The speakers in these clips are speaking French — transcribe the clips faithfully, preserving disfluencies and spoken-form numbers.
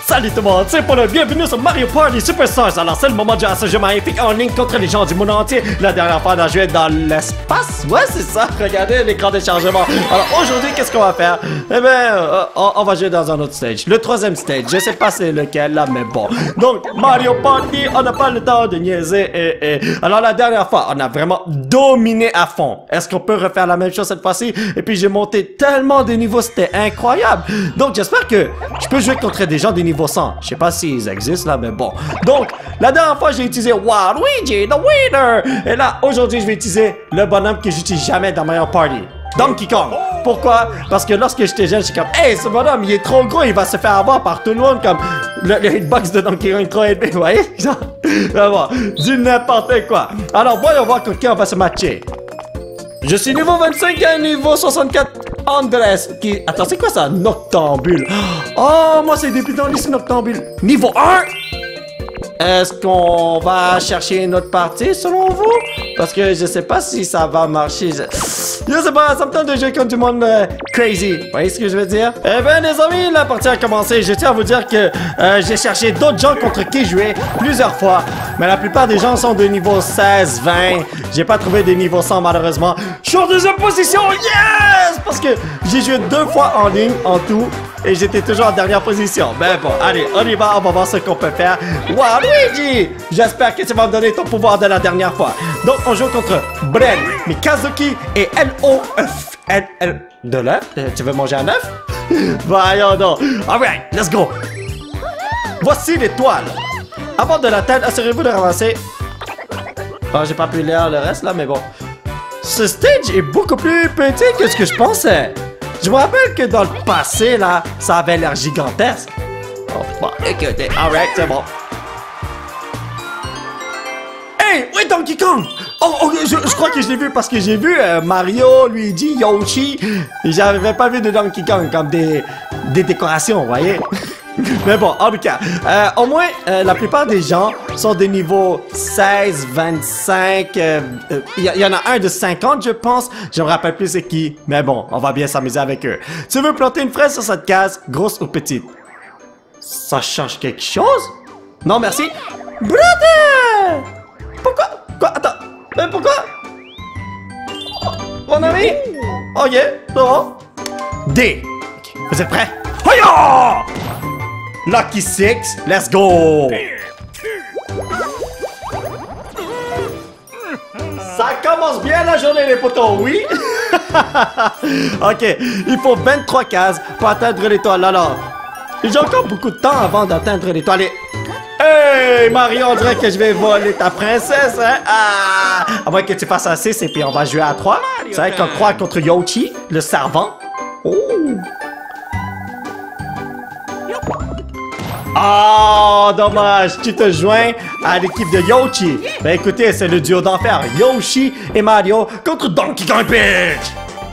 Salut tout le monde, c'est Paul, bienvenue sur Mario Party Superstars. Alors c'est le moment de jouer à ce jeu magnifique en ligne contre les gens du monde entier. La dernière fois on a joué dans l'espace, ouais c'est ça, regardez l'écran de chargement. Alors aujourd'hui qu'est-ce qu'on va faire? Eh bien euh, on, on va jouer dans un autre stage, le troisième stage, je sais pas c'est lequel là mais bon. Donc Mario Party, on n'a pas le temps de niaiser et, et... Alors la dernière fois on a vraiment dominé à fond. Est-ce qu'on peut refaire la même chose cette fois-ci? Et puis j'ai monté tellement de niveaux, c'était incroyable. Donc j'espère que je peux jouer contre des gens des niveaux cent. Je sais pas s'ils existent là, mais bon. Donc, la dernière fois, j'ai utilisé Waluigi, the winner. Et là, aujourd'hui, je vais utiliser le bonhomme que j'utilise jamais dans Mario Party. Donkey Kong. Pourquoi? Parce que lorsque j'étais jeune, j'étais comme, hey, ce bonhomme, il est trop gros, il va se faire avoir par tout le monde, comme le, le hitbox de Donkey Kong trop élevé, vous voyez? Genre, bon, dis n'importe quoi. Alors, voyons voir contre qui on va se matcher. Je suis niveau vingt-cinq et niveau soixante-quatre. Andrés qui... Attends, c'est quoi ça? Noctambule. Oh, moi c'est débutant lycée Noctambule. Niveau un? Est-ce qu'on va chercher une autre partie selon vous? Parce que je sais pas si ça va marcher. Je, je sais pas, ça me tente de jouer contre du monde euh, crazy. Vous voyez ce que je veux dire? Eh bien les amis, la partie a commencé. Je tiens à vous dire que euh, j'ai cherché d'autres gens contre qui jouer plusieurs fois. Mais la plupart des gens sont de niveau seize, vingt. J'ai pas trouvé des niveaux cent malheureusement. Je suis en deuxième position, yes! Parce que j'ai joué deux fois en ligne en tout. Et j'étais toujours en dernière position. Ben bon, allez, on y va, on va voir ce qu'on peut faire. Waluigi! J'espère que tu vas me donner ton pouvoir de la dernière fois. Donc, on joue contre Bren, Mikazuki et L O F. L L... De l'œuf? Tu veux manger un œuf? Voyons donc. Alright, let's go. Voici l'étoile. Avant de l'atteindre, assurez-vous de ramasser... Oh, j'ai pas pu lire le reste là, mais bon. Ce stage est beaucoup plus petit que ce que je pensais. Je me rappelle que dans le passé, là, ça avait l'air gigantesque. Oh, bon, écoutez, alright, c'est bon. Hey, oui, Donkey Kong! Oh, oh je, je crois que je l'ai vu parce que j'ai vu euh, Mario, Luigi, Yoshi. Et j'avais pas vu de Donkey Kong comme des, des décorations, vous voyez? Mais bon, en tout cas, euh, au moins, euh, la plupart des gens sont des niveaux seize, vingt-cinq. Il euh, euh, y, y en a un de cinquante, je pense. Je me rappelle plus c'est qui. Mais bon, on va bien s'amuser avec eux. Tu veux planter une fraise sur cette case, grosse ou petite? Ça change quelque chose? Non, merci. Brother! Pourquoi? Quoi? Attends. Mais pourquoi? Oh, mon ami? Oh yeah, c'est bon. D. Okay. Vous êtes prêts? Hoya! Lucky Six, let's go! Ça commence bien la journée les potos, oui? Ok, il faut vingt-trois cases pour atteindre l'étoile. Alors, j'ai encore beaucoup de temps avant d'atteindre l'étoile. Et... Hey Mario, on dirait que je vais voler ta princesse, hein? Ah! À moins que tu fasses un six et puis on va jouer à trois. C'est vrai qu'on croit contre Yoshi, le servant. Oh! Oh, dommage, tu te joins à l'équipe de Yoshi. Ben écoutez, c'est le duo d'enfer, Yoshi et Mario contre Donkey Kong Peach.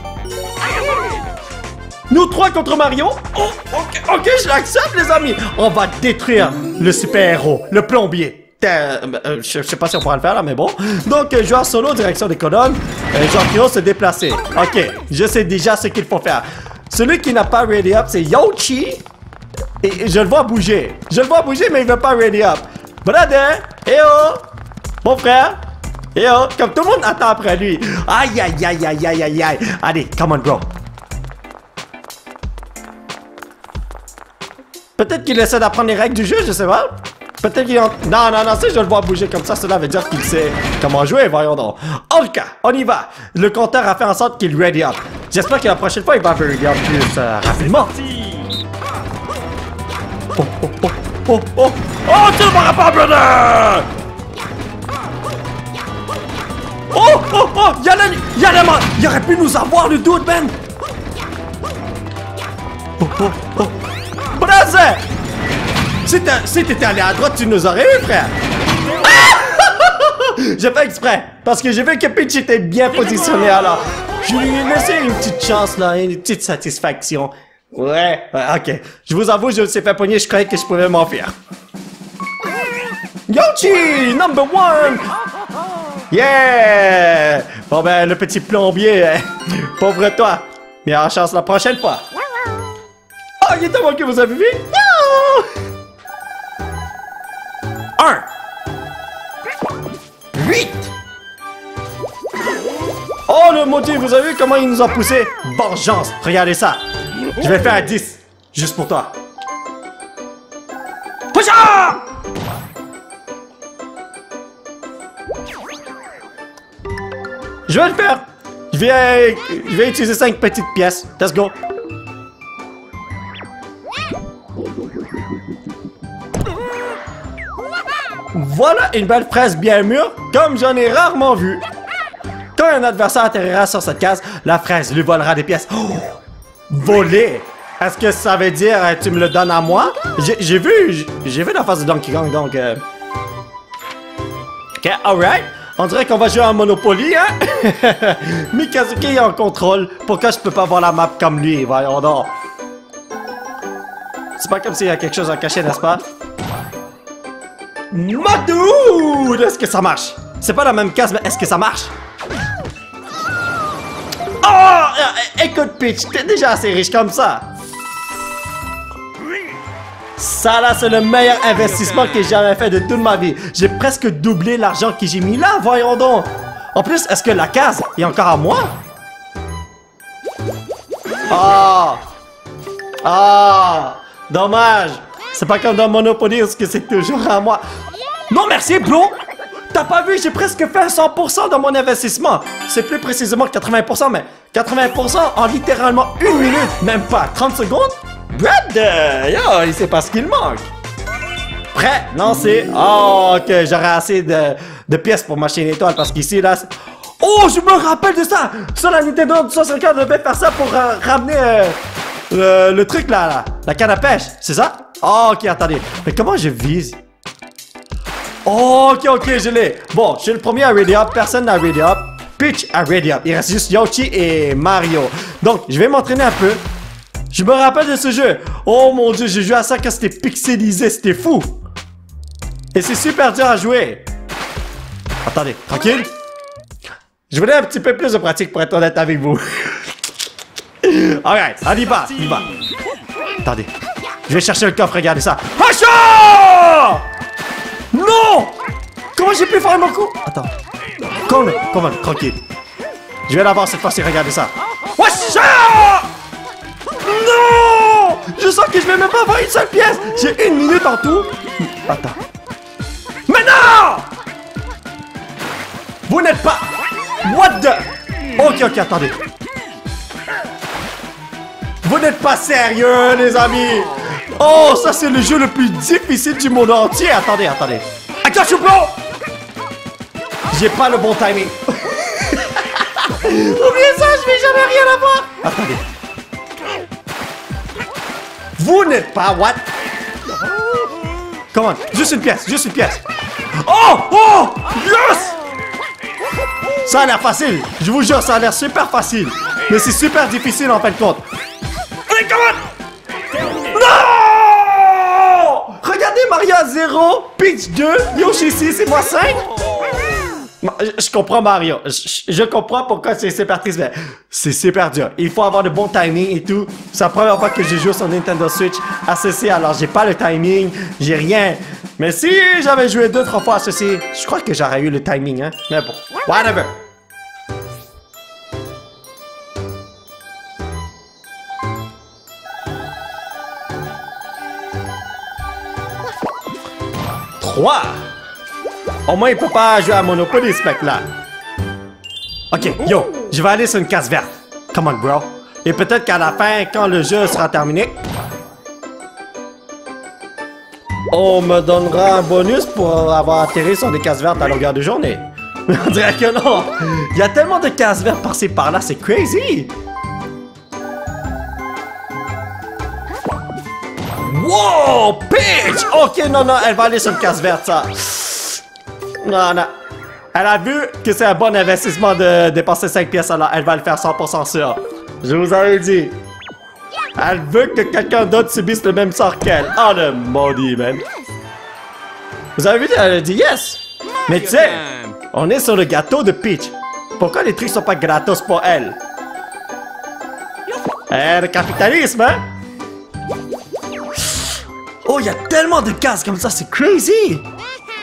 Nous trois contre Mario. Oh, ok, ok, je l'accepte les amis. On va détruire le super-héros, le plombier. Euh, euh, je, je sais pas si on pourra le faire là, mais bon. Donc, euh, joueur solo, direction des colonnes. Euh, joueur trio, se déplacer. Ok, je sais déjà ce qu'il faut faire. Celui qui n'a pas ready up, c'est Yoshi. Et je le vois bouger. Je le vois bouger, mais il veut pas ready up. Brother, eh oh, mon frère, eh oh, comme tout le monde attend après lui. Aïe, aïe, aïe, aïe, aïe, aïe, aïe. Allez, come on, bro. Peut-être qu'il essaie d'apprendre les règles du jeu, je sais pas. Peut-être qu'il en... Non, non, non, si je le vois bouger comme ça, cela veut dire qu'il sait comment jouer, voyons donc. En tout cas, on y va. Le compteur a fait en sorte qu'il ready up. J'espère que la prochaine fois, il va ready up plus euh, rapidement. Oh, oh, oh, oh, oh, oh, tu ne m'auras pas, brother! Oh, oh, oh, y'a le, y'a le, il aurait pu nous avoir, le dude, man! Oh, oh, oh, brother! Si t'étais allé à droite, tu nous aurais eu, frère! Ah! J'ai fait exprès, parce que j'ai vu que Peach était bien positionné, alors je lui ai laissé une petite chance, là, une petite satisfaction. Ouais, ouais, ok. Je vous avoue, je me suis fait pogner, je croyais que je pouvais m'enfuir. Yoshi, number one! Yeah! Bon ben, le petit plombier, hein. Pauvre toi. Meilleure chance la prochaine fois. Oh, il est temps que vous avez vu? Non! un. huit. Oh, le maudit, vous avez vu comment il nous a poussé? Vengeance. Regardez ça. Je vais faire un dix. Juste pour toi. Poussa! Je vais le faire. Je vais, je vais utiliser cinq petites pièces. Let's go. Voilà une belle fraise bien mûre, comme j'en ai rarement vu. Quand un adversaire atterrira sur cette case, la fraise lui volera des pièces. Oh! Voler! Est-ce que ça veut dire euh, tu me le donnes à moi? J'ai vu, j'ai vu la face de Donkey Kong, donc... Euh... Ok, alright. On dirait qu'on va jouer en Monopoly, hein? Mikazuki est en contrôle. Pourquoi je peux pas voir la map comme lui? Voyons donc. C'est pas comme s'il y a quelque chose à cacher, n'est-ce pas? Madoud! Est-ce que ça marche? C'est pas la même case, mais est-ce que ça marche? Oh! Écoute, Peach, t'es déjà assez riche comme ça. Ça, là, c'est le meilleur investissement que j'ai jamais fait de toute ma vie. J'ai presque doublé l'argent que j'ai mis là, voyons donc. En plus, est-ce que la case est encore à moi? Ah! Ah! Dommage. C'est pas comme dans Monopoly, parce que c'est toujours à moi. Non, merci, bro! T'as pas vu, j'ai presque fait cent pour cent dans mon investissement. C'est plus précisément quatre-vingts pour cent, mais quatre-vingts pour cent en littéralement une minute, même pas trente secondes. Brad, yo, il sait pas ce qu'il manque. Prêt? Lancé. Oh, ok, j'aurai assez de, de pièces pour ma chaîne étoile, parce qu'ici, là... Oh, je me rappelle de ça! Sur la Nintendo soixante-quatre, on devait faire ça pour euh, ramener euh, le, le truc, là, là, la canne à pêche, c'est ça? Oh, ok, attendez. Mais comment je vise? Oh, ok, ok, je l'ai. Bon, je suis le premier à ready up. Personne n'a ready up. Peach a ready up. Il reste juste Yoshi et Mario. Donc, je vais m'entraîner un peu. Je me rappelle de ce jeu. Oh mon dieu, j'ai joué à ça quand c'était pixelisé. C'était fou. Et c'est super dur à jouer. Attendez, tranquille. Je voulais un petit peu plus de pratique pour être honnête avec vous. Alright, on y va, on y va. Attendez. Je vais chercher le coffre, regardez ça. Hacha! Non! Comment j'ai pu faire mon coup? Attends. Comment, comment, tranquille. Je vais l'avoir cette fois-ci, regardez ça. Washa! Non! Je sens que je vais même pas avoir une seule pièce. J'ai une minute en tout. Attends. Mais non! Vous n'êtes pas... What the... Ok, ok, attendez. Vous n'êtes pas sérieux, les amis. Oh, ça c'est le jeu le plus difficile du monde entier. Attendez, attendez. Attention, bro! J'ai pas le bon timing. Oubliez ça, je vais jamais rien avoir. Attendez. Vous n'êtes pas what? Come on, juste une pièce, juste une pièce. Oh! Oh! Yes! Ça a l'air facile. Je vous jure, ça a l'air super facile. Mais c'est super difficile en fin de compte. Allez, come on! Non! Regardez Mario à zéro, Peach deux, Yoshi six et moi cinq. Je comprends Mario. Je, je comprends pourquoi c'est super triste, mais c'est super dur. Il faut avoir le bon timing et tout. C'est la première fois que je joue sur Nintendo Switch à ceci, alors j'ai pas le timing, j'ai rien. Mais si j'avais joué deux, trois fois à ceci, je crois que j'aurais eu le timing, hein. Mais bon, whatever. trois. Au moins, il peut pas jouer à Monopoly, ce mec-là. Ok, yo, je vais aller sur une case verte. Come on, bro. Et peut-être qu'à la fin, quand le jeu sera terminé, on me donnera un bonus pour avoir atterri sur des cases vertes à longueur de journée. Mais on dirait que non. Il y a tellement de cases vertes par-ci par-là, c'est crazy. Wow, Peach! Ok, non, non, elle va aller sur une case verte, ça. Non, non. Elle a vu que c'est un bon investissement de dépenser cinq pièces, alors elle va le faire cent pour cent sûr. Je vous avais dit. Elle veut que quelqu'un d'autre subisse le même sort qu'elle. Oh, le maudit, man. Vous avez vu, elle a dit yes. Mais tu sais, on est sur le gâteau de Peach. Pourquoi les trucs sont pas gratos pour elle? Eh, le capitalisme, hein? Oh, il y a tellement de cases comme ça, c'est crazy!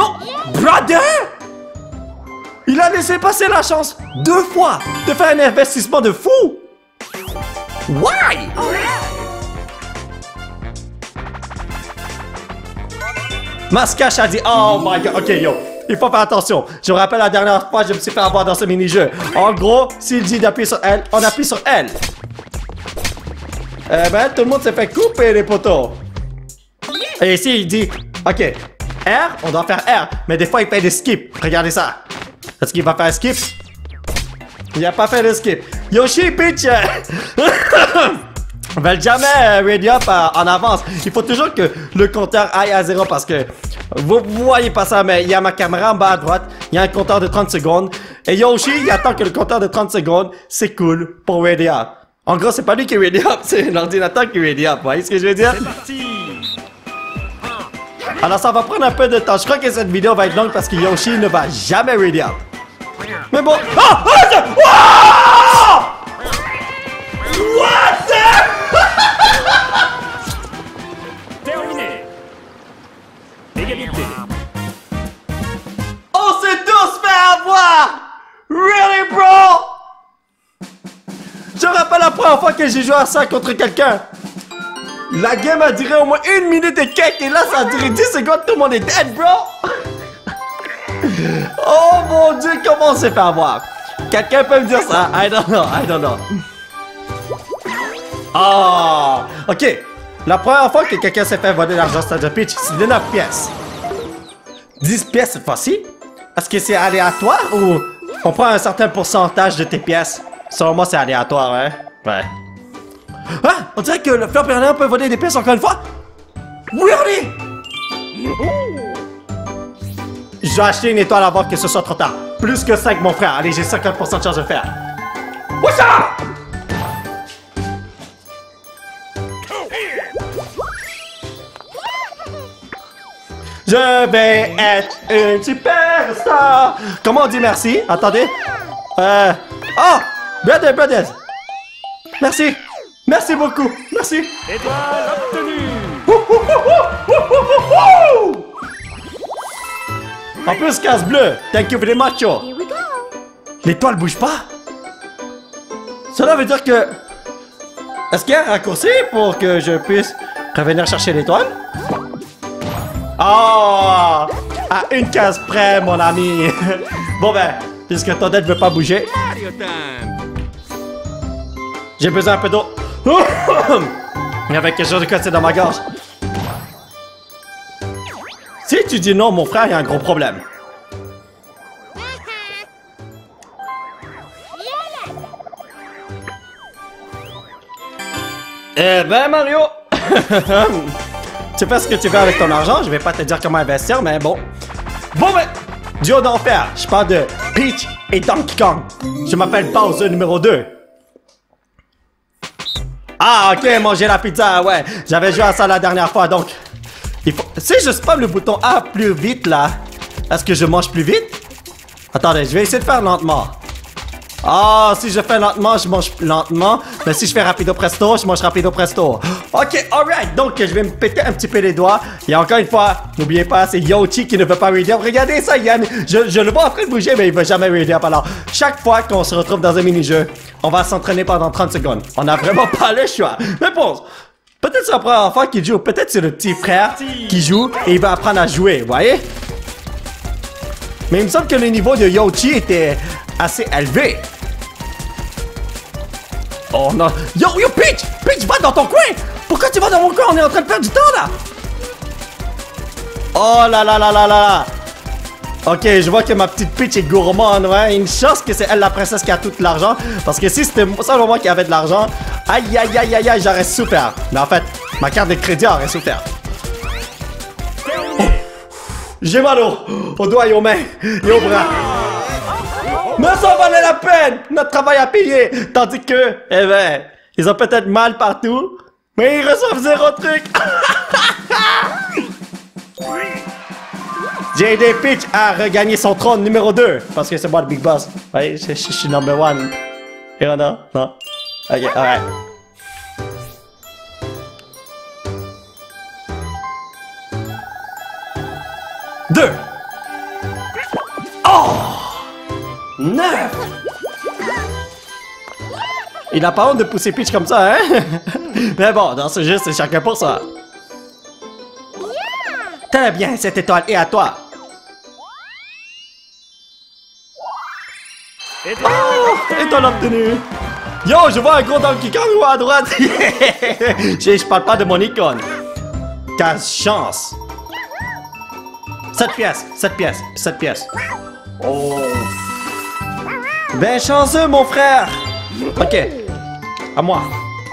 Non! Brother! Il a laissé passer la chance deux fois de faire un investissement de fou! Why? Mascache a dit, oh my god, ok yo, il faut faire attention. Je me rappelle la dernière fois, je me suis fait avoir dans ce mini-jeu. En gros, s'il dit d'appuyer sur L, on appuie sur L. Eh ben, tout le monde s'est fait couper les poteaux. Et ici, il dit, ok, R, on doit faire R, mais des fois, il fait des skips. Regardez ça. Est-ce qu'il va faire un skip? Il a pas fait de skip. Yoshi Peach ne veulent jamais euh, ready up euh, en avance. Il faut toujours que le compteur aille à zéro parce que vous, vous voyez pas ça, mais il y a ma caméra en bas à droite. Il y a un compteur de trente secondes. Et Yoshi, il attend que le compteur de trente secondes, c'est cool pour ready up. En gros, c'est pas lui qui est ready up, c'est l'ordinateur qui est ready up. Vous voyez ce que je veux dire? C'est parti! Alors, ça va prendre un peu de temps. Je crois que cette vidéo va être longue parce que Yoshi ne va jamais ready up. Mais bon. Oh! Oh! Oh! What the? Terminé. Égalité. On s'est tous fait avoir! Really, bro? Je me rappelle la première fois que j'ai joué à ça contre quelqu'un. La game a duré au moins une minute et quelques et là ça a duré dix secondes, tout le monde est dead, bro! Oh mon dieu, comment on s'est fait avoir? Quelqu'un peut me dire ça? I don't know, I don't know. Ah! Oh, ok, la première fois que quelqu'un s'est fait voler l'argent Star Peach, c'est de neuf pièces. dix pièces cette fois-ci? Est-ce que c'est aléatoire ou on prend un certain pourcentage de tes pièces? Selon moi, c'est aléatoire, hein? Ouais. Ah! On dirait que le fleur permanent peut voler des pièces encore une fois? Really? Je vais acheter une étoile avant que ce soit trop tard. Plus que cinq, mon frère. Allez, j'ai cinquante pour cent de chance de le faire. What's up? Je vais être une superstar. Comment on dit merci? Attendez. Euh... Oh! Brothers, brothers! Merci! Merci beaucoup! Merci! Étoile obtenue! En plus, casse bleu! Thank you very much! L'étoile bouge pas? Cela veut dire que... Est-ce qu'il y a un raccourci pour que je puisse revenir chercher l'étoile? Oh! À une case près, mon ami! Bon ben, puisque ton dette veut pas bouger... J'ai besoin un peu d'eau. Il y avait quelque chose de cassé dans ma gorge. Si tu dis non, mon frère, il y a un gros problème. Eh ben, Mario. Tu fais ce que tu veux avec ton argent. Je vais pas te dire comment investir, mais bon. Bon, ben, duo d'enfer. Je parle de Peach et Donkey Kong. Je m'appelle Bowser numéro deux. Ah, ok, manger la pizza, ouais. J'avais joué à ça la dernière fois, donc... Il faut... Si je spam le bouton A plus vite, là, est-ce que je mange plus vite? Attendez, je vais essayer de faire lentement. Ah, si je fais lentement, je mange lentement. Mais si je fais rapido presto, je mange rapido presto. Ok, alright. Donc, je vais me péter un petit peu les doigts. Et encore une fois, n'oubliez pas, c'est Yoshi qui ne veut pas ready up. Regardez ça, Yann. Je, je le vois en train de bouger, mais il veut jamais ready up. Alors, chaque fois qu'on se retrouve dans un mini-jeu, on va s'entraîner pendant trente secondes. On n'a vraiment pas le choix. Mais bon, peut-être c'est la première fois qu'il joue. Peut-être c'est le petit frère qui joue et il va apprendre à jouer, vous voyez? Mais il me semble que le niveau de Yoshi était assez élevé. Oh non. Yo, yo, Peach! Peach, va dans ton coin! Pourquoi tu vas dans mon coin? On est en train de perdre du temps, là! Oh là là là là là! Ok, je vois que ma petite Peach est gourmande, ouais. Une chance que c'est elle la princesse qui a tout l'argent. Parce que si c'était seulement moi qui avait de l'argent, aïe aïe aïe aïe aïe, j'aurais souffert. Mais en fait, ma carte de crédit aurait souffert. Oh. J'ai mal au, au doigt et aux mains et aux bras. Mais ça valait la peine! Notre travail à payer! Tandis que, eh ben, ils ont peut-être mal partout, mais ils reçoivent zéro truc! J'ai aidé Peach à regagner son trône numéro deux, parce que c'est moi le Big Boss. Oui, je, je, je suis number one. Et on a? Non? Ok, alright. Deux! Oh! neuf! Il a pas honte de pousser Peach comme ça, hein? Mais bon, dans ce jeu, c'est chacun pour soi. Très bien, cette étoile est à toi. Oh! Étoile obtenue! Yo, je vois un gros Donkey Kong à droite! je, je parle pas de mon icône. quinze chance. sept pièces, sept pièces, sept pièces. Oh! Ben chanceux, mon frère! Ok. À moi.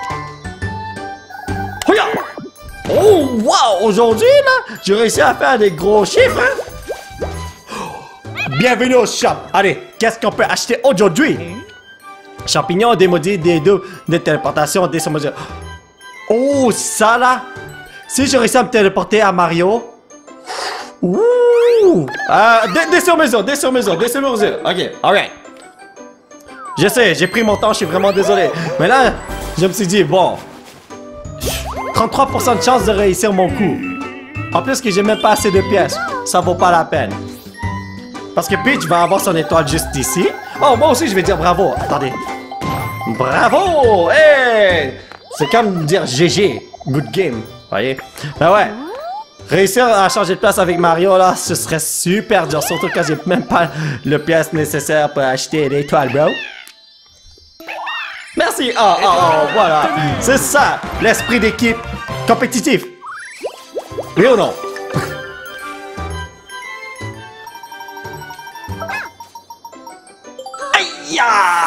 Regarde! Oh, wow! Aujourd'hui, là, j'ai réussi à faire des gros chiffres, hein? Bienvenue au shop! Allez, qu'est-ce qu'on peut acheter aujourd'hui? Champignons démodés, des deux de téléportation, des sommes. Oh, ça là! Si je réussis à me téléporter à Mario. Ouh! Euh, des, des sur mesure, des sur mesure, des sur mesure. Ok, alright. Je sais, j'ai pris mon temps, je suis vraiment désolé. Mais là, je me suis dit, bon. trente-trois pour cent de chance de réussir mon coup. En plus que j'ai même pas assez de pièces. Ça vaut pas la peine. Parce que Peach va avoir son étoile juste ici. Oh, moi aussi, je vais dire bravo. Attendez. Bravo! Hey! C'est comme dire G G. Good game. Voyez? Ben ouais. Réussir à changer de place avec Mario, là, ce serait super dur. Surtout quand j'ai même pas le pièce nécessaire pour acheter l'étoile, bro. Merci. Oh, oh, oh, voilà. C'est ça, l'esprit d'équipe compétitif. Oui ou non? Aïe!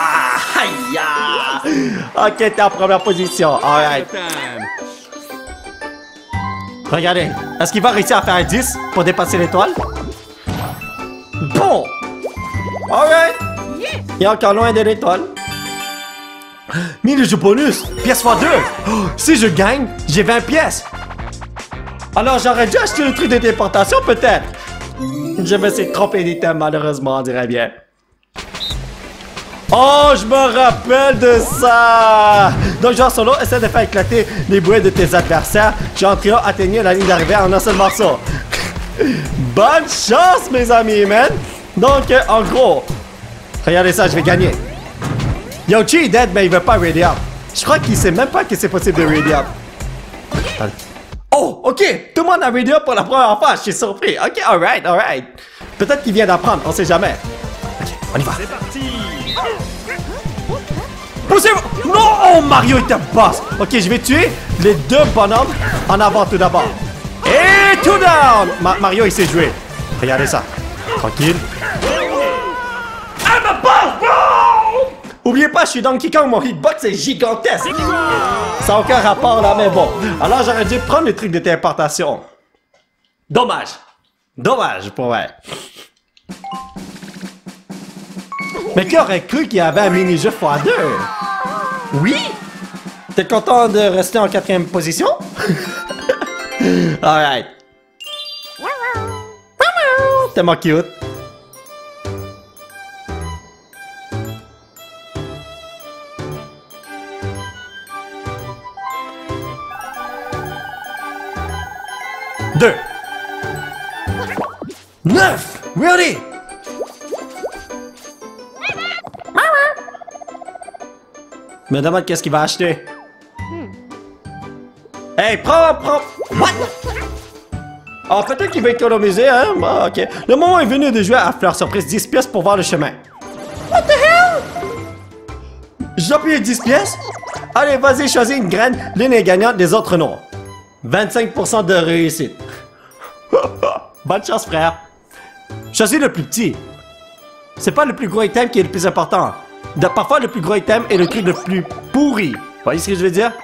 Aïe! Ok, t'es en première position. Alright. Regardez. Est-ce qu'il va réussir à faire un dix pour dépasser l'étoile? Bon! Alright. Il est encore loin de l'étoile. Mini-jeu bonus! Pièce fois deux! Oh, si je gagne, j'ai vingt pièces! Alors j'aurais dû acheter le truc de déportation peut-être! Je me suis trompé d'item malheureusement, on dirait bien. Oh, je me rappelle de ça! Donc genre solo, essaie de faire éclater les bouées de tes adversaires. Genre trio, atteignez la ligne d'arrivée en un seul morceau. Bonne chance mes amis, man! Donc euh, en gros, regardez ça, je vais gagner. Yoshi est dead, mais il veut pas ready up. Je crois qu'il sait même pas que c'est possible de ready up. Oh, ok! Tout le monde a ready up pour la première fois, je suis surpris. Ok, alright, alright. Peut-être qu'il vient d'apprendre, on sait jamais. Ok, on y va. C'est parti. Poussez-vous! Non! Oh, Mario était boss! Ok, je vais tuer les deux bonhommes en avant tout d'abord. Et tout down! Ma Mario, il sait jouer. Regardez ça. Tranquille. Ah, ma boss, bro! Oubliez pas, je suis Donkey Kong, mon hitbox est gigantesque. Ça n'a aucun rapport là, mais bon. Alors j'aurais dû prendre le truc de téléportation. Dommage. Dommage, pour vrai. Mais qui aurait cru qu'il y avait un mini-jeu fois deux? Oui? T'es content de rester en quatrième position? Alright. Tellement cute. Deux. Neuf! Really? Me demande qu'est-ce qu'il va acheter. Hey, prends, prends. What? Oh, peut-être qu'il va économiser, hein? Ah, ok. Le moment est venu de jouer à Fleur Surprise dix pièces pour voir le chemin. What the hell? Je dois payer dix pièces? Allez, vas-y, choisis une graine. L'une est gagnante, les autres non. vingt-cinq pour cent de réussite. Bonne chance, frère. Choisis le plus petit. C'est pas le plus gros item qui est le plus important. De, parfois, le plus gros item est le truc le plus pourri. Vous voyez ce que je veux dire?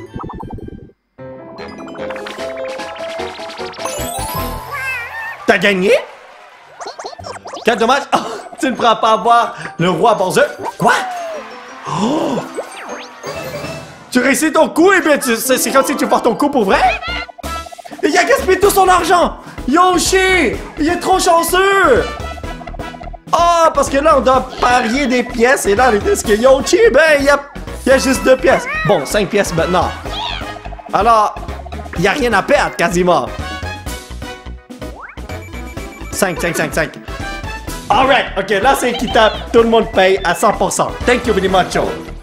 T'as gagné? Quel dommage! Oh, tu ne pourras pas avoir le roi Bowser. Quoi? Oh! Tu réussis ton coup et bien c'est comme si tu portes ton coup pour vrai? Il a gaspillé tout son argent! Yoshi! Il est trop chanceux! Ah, oh, parce que là, on doit parier des pièces. Et là, est-ce que Yoshi, ben, il y a, il y a juste deux pièces. Bon, cinq pièces maintenant. Alors, il n'y a rien à perdre, quasiment. cinq, cinq, cinq, cinq. Alright, ok, là c'est équitable. Tout le monde paye à cent pour cent. Thank you very much.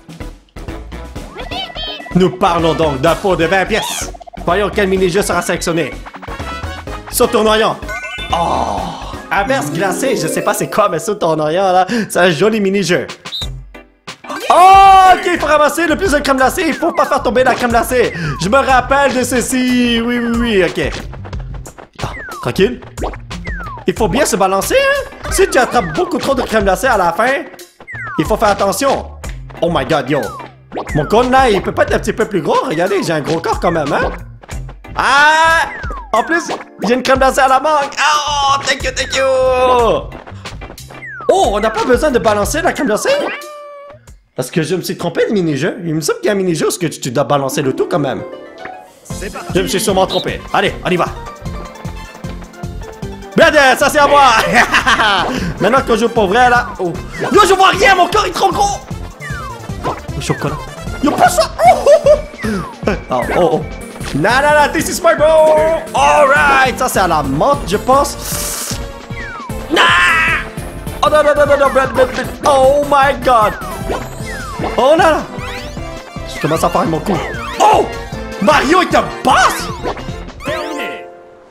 Nous parlons donc d'un pot de vingt pièces. Voyons quel mini-jeu sera sélectionné. Saut tournoyant. Oh! Inverse glacé, je sais pas c'est quoi, mais saut tournoyant là, c'est un joli mini-jeu. Oh! Ok, il faut ramasser le plus de crème glacée. Il faut pas faire tomber la crème glacée. Je me rappelle de ceci. Oui, oui, oui, ok. Ah, tranquille. Il faut bien se balancer, hein? Si tu attrapes beaucoup trop de crème glacée à la fin, il faut faire attention. Oh my god, yo. Mon cône là, il peut pas être un petit peu plus gros. Regardez, j'ai un gros corps quand même, hein? Ah! En plus, j'ai une crème glacée à la mangue. Oh, thank you, thank you! Oh, on n'a pas besoin de balancer la crème glacée? Parce que je me suis trompé de mini-jeu. Il me semble qu'il y a un mini-jeu où que tu, tu dois balancer le tout quand même. Je me suis sûrement trompé. Allez, on y va. Bien, ça c'est à moi. Maintenant qu'on joue pour vrai là. Oh. Yo, je vois rien, mon corps est trop gros. Le chocolat. Yo, pas ça. Oh, oh, oh. Non, non, non, this is my bro. Alright, ça c'est à la menthe, je pense. Nah. Oh non, non, non, non, non, non, non, non. Oh my god. Oh là là. Je commence à faire mon coup. Oh! Mario, il te passe! Terminé.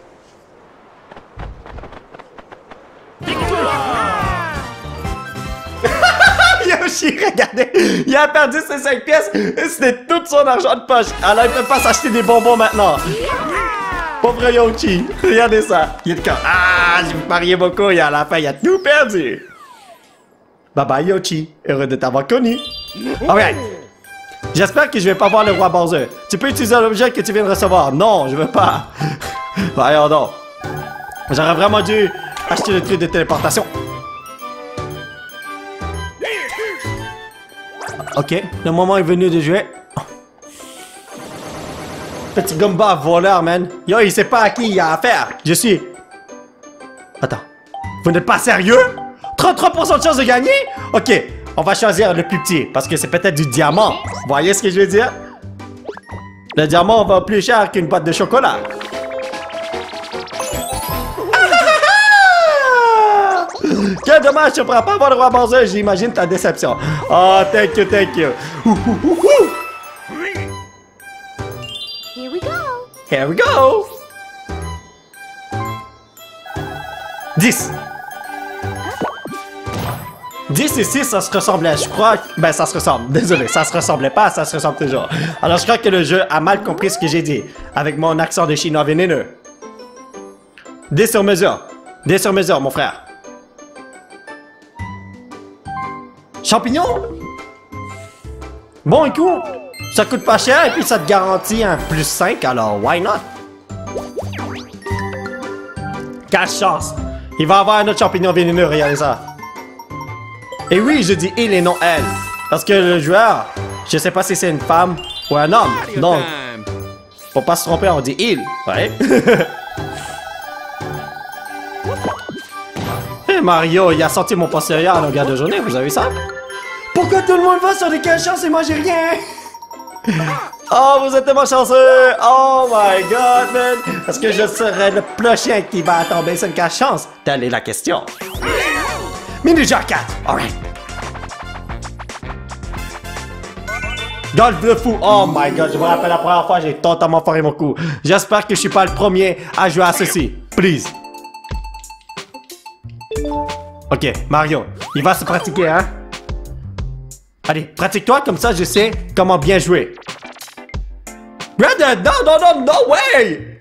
Yoshi, regardez, il a perdu ses cinq pièces et c'était tout son argent de poche. Alors il peut pas s'acheter des bonbons maintenant. Pauvre Yoshi, regardez ça. Il est comme, ah, j'ai parié beaucoup et à la fin, il a tout perdu. Bye bye Yoshi, heureux de t'avoir connu. Alright. J'espère que je vais pas voir le roi Bowser. Tu peux utiliser l'objet que tu viens de recevoir. Non, je veux pas. Voyons donc. J'aurais vraiment dû acheter le truc de téléportation. Ok, le moment est venu de jouer. Petit Gumba voleur, man. Yo, il sait pas à qui il a affaire. Je suis... Attends. Vous n'êtes pas sérieux? trente-trois pour cent de chance de gagner? Ok, on va choisir le plus petit, parce que c'est peut-être du diamant. Vous voyez ce que je veux dire? Le diamant va plus cher qu'une boîte de chocolat. Quel dommage, tu ne pourras pas avoir le roi Bowser, j'imagine ta déception. Oh, thank you, thank you. Ouh, ouh, ouh, ouh. Here we go. Here we go. dix. dix et six, ça se ressemblait, je crois. Ben, ça se ressemble. Désolé, ça se ressemblait pas, ça se ressemble toujours. Alors, je crois que le jeu a mal compris ce que j'ai dit, avec mon accent de chinois vénéneux. dix sur mesure. dix sur mesure, mon frère. Champignon? Bon, écoute, ça coûte pas cher et puis ça te garantit un plus cinq, alors why not? Quelle chance! Il va avoir un autre champignon vénéneux, regardez ça. Et oui, je dis il et non elle. Parce que le joueur, je sais pas si c'est une femme ou un homme. Donc, faut pas se tromper, on dit il. Ouais. Et Mario, il a sorti mon postérieur à longueur de journée, vous avez vu ça? Pourquoi tout le monde va sur des quinze chances et moi j'ai rien? Oh, vous êtes tellement chanceux! Oh my god, man! Est-ce que je serai le prochain qui va tomber sur une quinze chance? Telle est la question. Mini-jeu quatre, alright. Golf de fou, oh my god, je me rappelle la première fois, j'ai totalement foiré mon coup. J'espère que je suis pas le premier à jouer à ceci. Please. Ok, Mario, il va se pratiquer, hein? Allez, pratique-toi, comme ça je sais comment bien jouer. Brother, non, non, non, no way!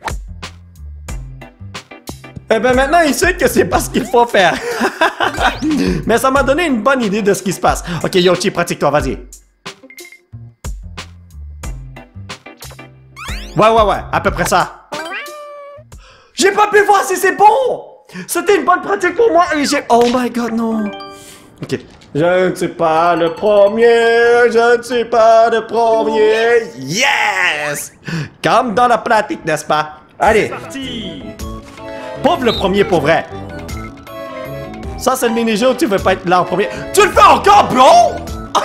Eh ben maintenant, il sait que c'est pas ce qu'il faut faire. Mais ça m'a donné une bonne idée de ce qui se passe. Ok, Yoshi, pratique-toi, vas-y. Ouais, ouais, ouais, à peu près ça. J'ai pas pu voir si c'est bon! C'était une bonne pratique pour moi et j'ai... Oh my god, non! Ok. Je ne suis pas le premier, je ne suis pas le premier. Yes! Comme dans la pratique, n'est-ce pas? Allez. Parti. Pauvre le premier pour vrai. Ça, c'est le mini-jeu où tu veux pas être là en premier. Tu le fais encore, bro?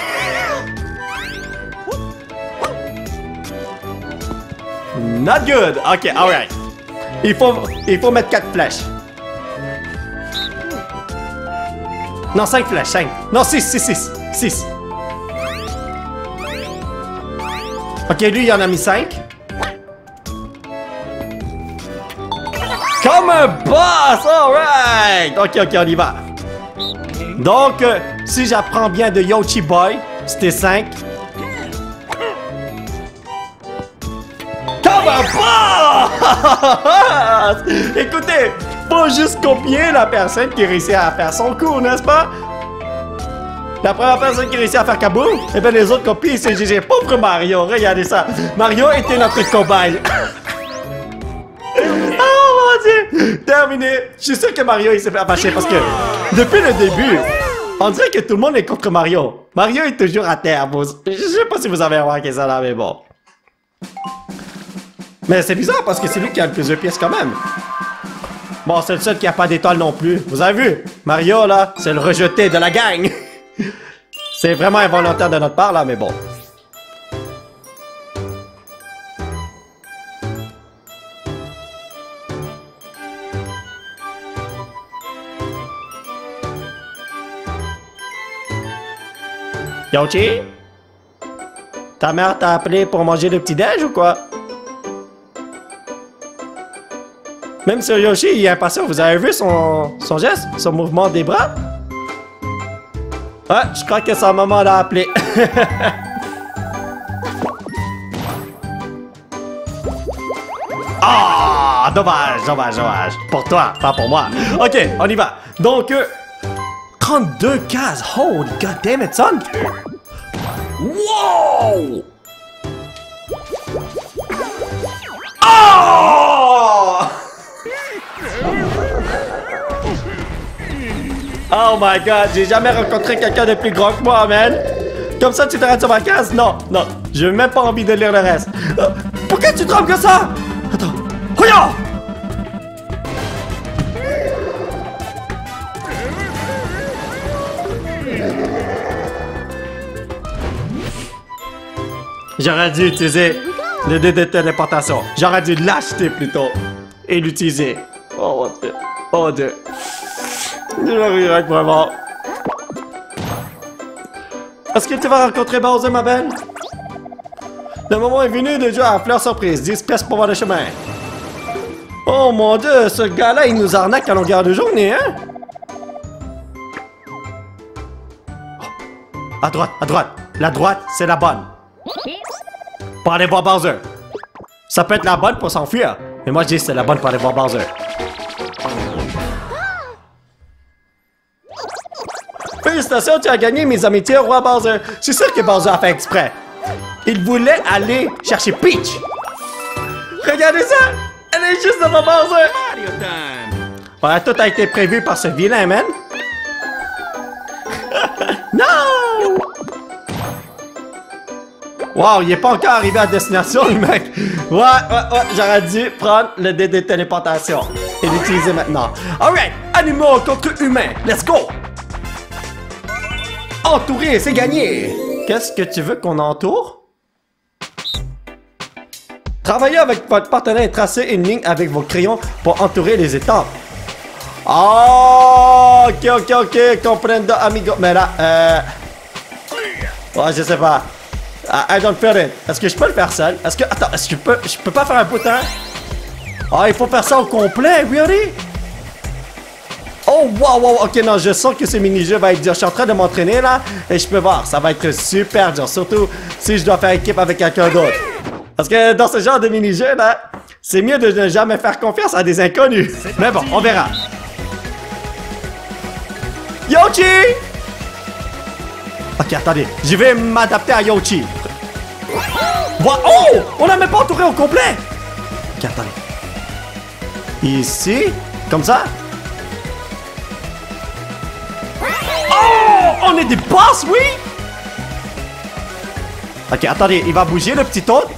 Not good. Ok, alright. Il faut, il faut mettre quatre flèches. Non, cinq flèches, cinq. Non, six, six, six. six. Ok, lui, il en a mis cinq. Comme un boss! Alright! Ok, ok, on y va. Donc, euh, si j'apprends bien de Yoshi Boy, c'était cinq. Comme un boss! Écoutez, faut juste copier la personne qui réussit à faire son coup, n'est-ce pas? La première personne qui réussit à faire kaboom, et bien les autres copient, c'est G G. Pauvre Mario, regardez ça. Mario était notre cobaye. Oh mon Dieu! Terminé. Je suis sûr que Mario il s'est fait fâcher parce que depuis le début, on dirait que tout le monde est contre Mario. Mario est toujours à terre. Vous... Je sais pas si vous avez remarqué ça là, mais bon. Mais c'est bizarre parce que c'est lui qui a le plus de pièces quand même. Bon, c'est le seul qui a pas d'étoile non plus. Vous avez vu? Mario là, c'est le rejeté de la gang. C'est vraiment involontaire de notre part là, mais bon. Yoshi? Ta mère t'a appelé pour manger le petit-déj ou quoi? Même sur Yoshi, il est impatient. Vous avez vu son, son geste? Son mouvement des bras? Ouais, je crois que sa maman l'a appelé. Ah, oh, dommage, dommage, dommage. Pour toi, pas pour moi. Ok, on y va. Donc, euh, trente-deux cases. Holy god damn it, son. Wow! Oh! Oh my god, j'ai jamais rencontré quelqu'un de plus grand que moi, man. Comme ça, tu t'arrêtes sur ma case? Non, non, j'ai même pas envie de lire le reste. Euh, pourquoi tu trembles comme ça? Attends, regarde! J'aurais dû utiliser le dé de téléportation. J'aurais dû l'acheter plutôt. Et l'utiliser. Oh mon dieu. Oh mon dieu. Je le regrette vraiment. Est-ce que tu vas rencontrer Bowser, ma belle? Le moment est venu de jouer à fleur surprise. dix pièces pour voir le chemin. Oh mon dieu, ce gars-là, il nous arnaque à longueur de journée, hein? À droite, à droite. La droite, c'est la bonne. Pour aller voir Bowser. Ça peut être la bonne pour s'enfuir. Mais moi, je dis que c'est la bonne pour aller voir Bowser. Félicitations, tu as gagné mes amitiés au roi Bowser. C'est sûr que Bowser a fait exprès. Il voulait aller chercher Peach. Regardez ça! Elle est juste devant Bowser. Ouais, tout a été prévu par ce vilain, man. Non! Wow, il est pas encore arrivé à destination, le mec. Ouais, ouais, ouais, j'aurais dû prendre le dé de téléportation et l'utiliser maintenant. Alright, animaux contre humains. Let's go! Entourer, c'est gagné! Qu'est-ce que tu veux qu'on entoure? Travaillez avec votre partenaire et tracez une ligne avec vos crayons pour entourer les étampes. Oh! Ok, ok, ok, comprendo, amigo. Mais là, euh... ouais, je sais pas. I don't feel it. Est-ce que je peux le faire seul? Est-ce que... Attends, est-ce que je peux... Je peux pas faire un bouton? Ah, il faut faire ça au complet, really? Oh, wow, wow, ok, non, je sens que ce mini-jeu va être dur. Je suis en train de m'entraîner, là, et je peux voir, ça va être super dur. Surtout si je dois faire équipe avec quelqu'un d'autre. Parce que dans ce genre de mini-jeu, là, c'est mieux de ne jamais faire confiance à des inconnus. Mais bon, on verra. Yoshi! Ok, attendez, je vais m'adapter à Yoshi. Wow. Oh! On n'a même pas entouré au complet! Ok, attendez. Ici, comme ça. Oh! On est des boss, oui! Ok, attendez, il va bouger le petit autre.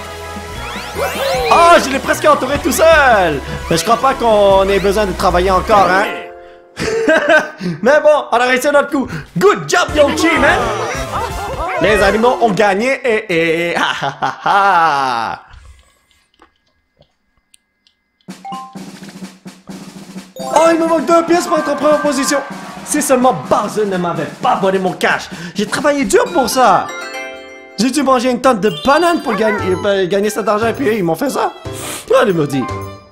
Oh, je l'ai presque entouré tout seul! Mais je crois pas qu'on ait besoin de travailler encore, hein? Mais bon, on a réussi notre coup. Good job, Yoshi, man! Les animaux ont gagné et... et... Ha ha ha ha! Oh, il me manque deux pièces pour être en première position. Si seulement Bowser ne m'avait pas volé mon cash. J'ai travaillé dur pour ça. J'ai dû manger une tonne de bananes pour gagner, euh, gagner cet argent et puis eux, ils m'ont fait ça. Oh, les maudits.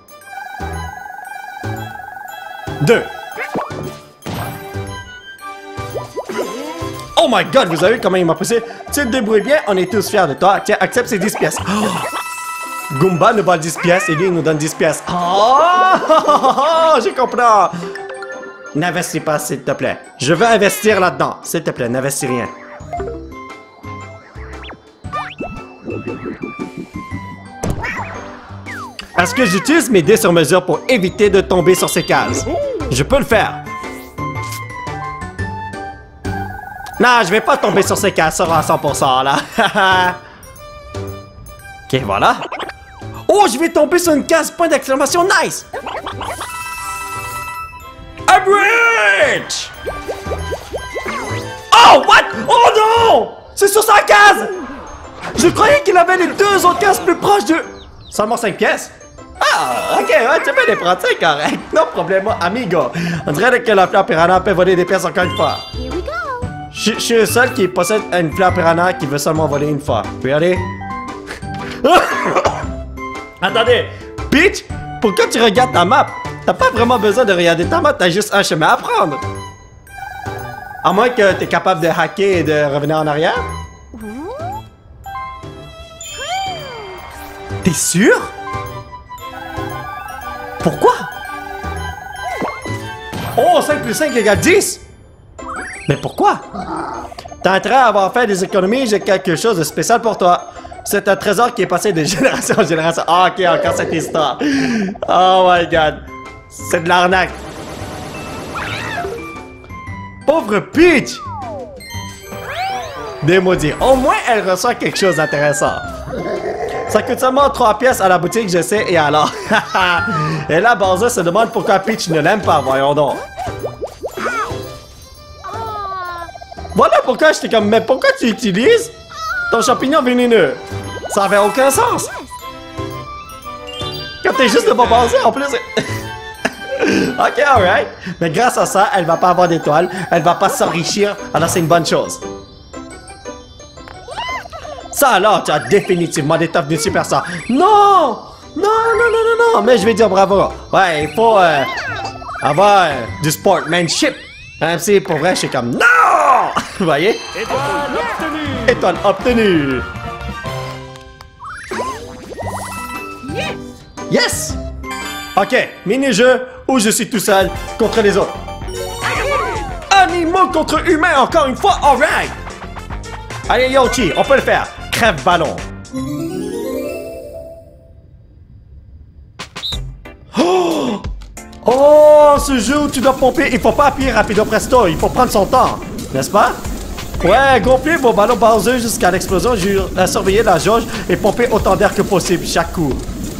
Deux. Oh my god, vous avez vu comment il m'a poussé? Tu te débrouilles bien, on est tous fiers de toi. Tiens, accepte ces dix pièces. Oh. Goomba nous vole dix pièces et lui, il nous donne dix pièces. Oh, j'ai compris. N'investis pas, s'il te plaît. Je veux investir là-dedans. S'il te plaît, n'investis rien. Est-ce que j'utilise mes dés sur mesure pour éviter de tomber sur ces cases? Je peux le faire. Non, je vais pas tomber sur ces cases à cent pour cent, là. Ok, voilà. Oh, je vais tomber sur une case, point d'exclamation, nice! A bridge! Oh, what? Oh non! C'est sur sa case! Je croyais qu'il avait les deux autres cases plus proches de... Seulement cinq pièces? Ah, ok, ouais, tu peux les prendre, c'est correct. Non problème, amigo. On dirait que la fleur piranha peut voler des pièces encore une fois. Je, je suis le seul qui possède une fleur piranha qui veut seulement voler une fois. Regardez. Attendez, Peach, pourquoi tu regardes ta map? T'as pas vraiment besoin de regarder ta map, t'as juste un chemin à prendre. À moins que t'es capable de hacker et de revenir en arrière. T'es sûr? Pourquoi? Oh, cinq plus cinq égale dix! Mais pourquoi? T'as intérêt à avoir fait des économies, j'ai quelque chose de spécial pour toi. C'est un trésor qui est passé de génération en génération. Ah, ok, encore cette histoire. Oh my god. C'est de l'arnaque. Pauvre Peach! Des maudits. Au moins, elle reçoit quelque chose d'intéressant. Ça coûte seulement trois pièces à la boutique, je sais, et alors? Et là, Bowser se demande pourquoi Peach ne l'aime pas, voyons donc. Voilà pourquoi j'étais comme, mais pourquoi tu utilises ton champignon vénéneux? Ça avait aucun sens. Quand t'es juste devant Bowser, en plus... Ok, alright. Mais grâce à ça, elle va pas avoir d'étoiles, elle va pas s'enrichir, alors c'est une bonne chose. Ça alors, tu as définitivement des tops de super ça. Non! Non, non, non, non, non! Mais je vais dire bravo. Ouais, il faut euh, avoir euh, du sportsmanship. Même si pour vrai, je suis comme non! Vous voyez? Étoile obtenue! Étoile obtenue! Yes! Ok, mini-jeu où je suis tout seul contre les autres. Animaux contre humains encore une fois, alright! Allez, Yoshi, on peut le faire. Crève ballon. Oh! Oh, ce jeu où tu dois pomper, il faut pas appuyer rapido presto, il faut prendre son temps, n'est-ce pas? Ouais, gonfler vos ballons Bowser jusqu'à l'explosion, à surveiller la jauge et pomper autant d'air que possible chaque coup.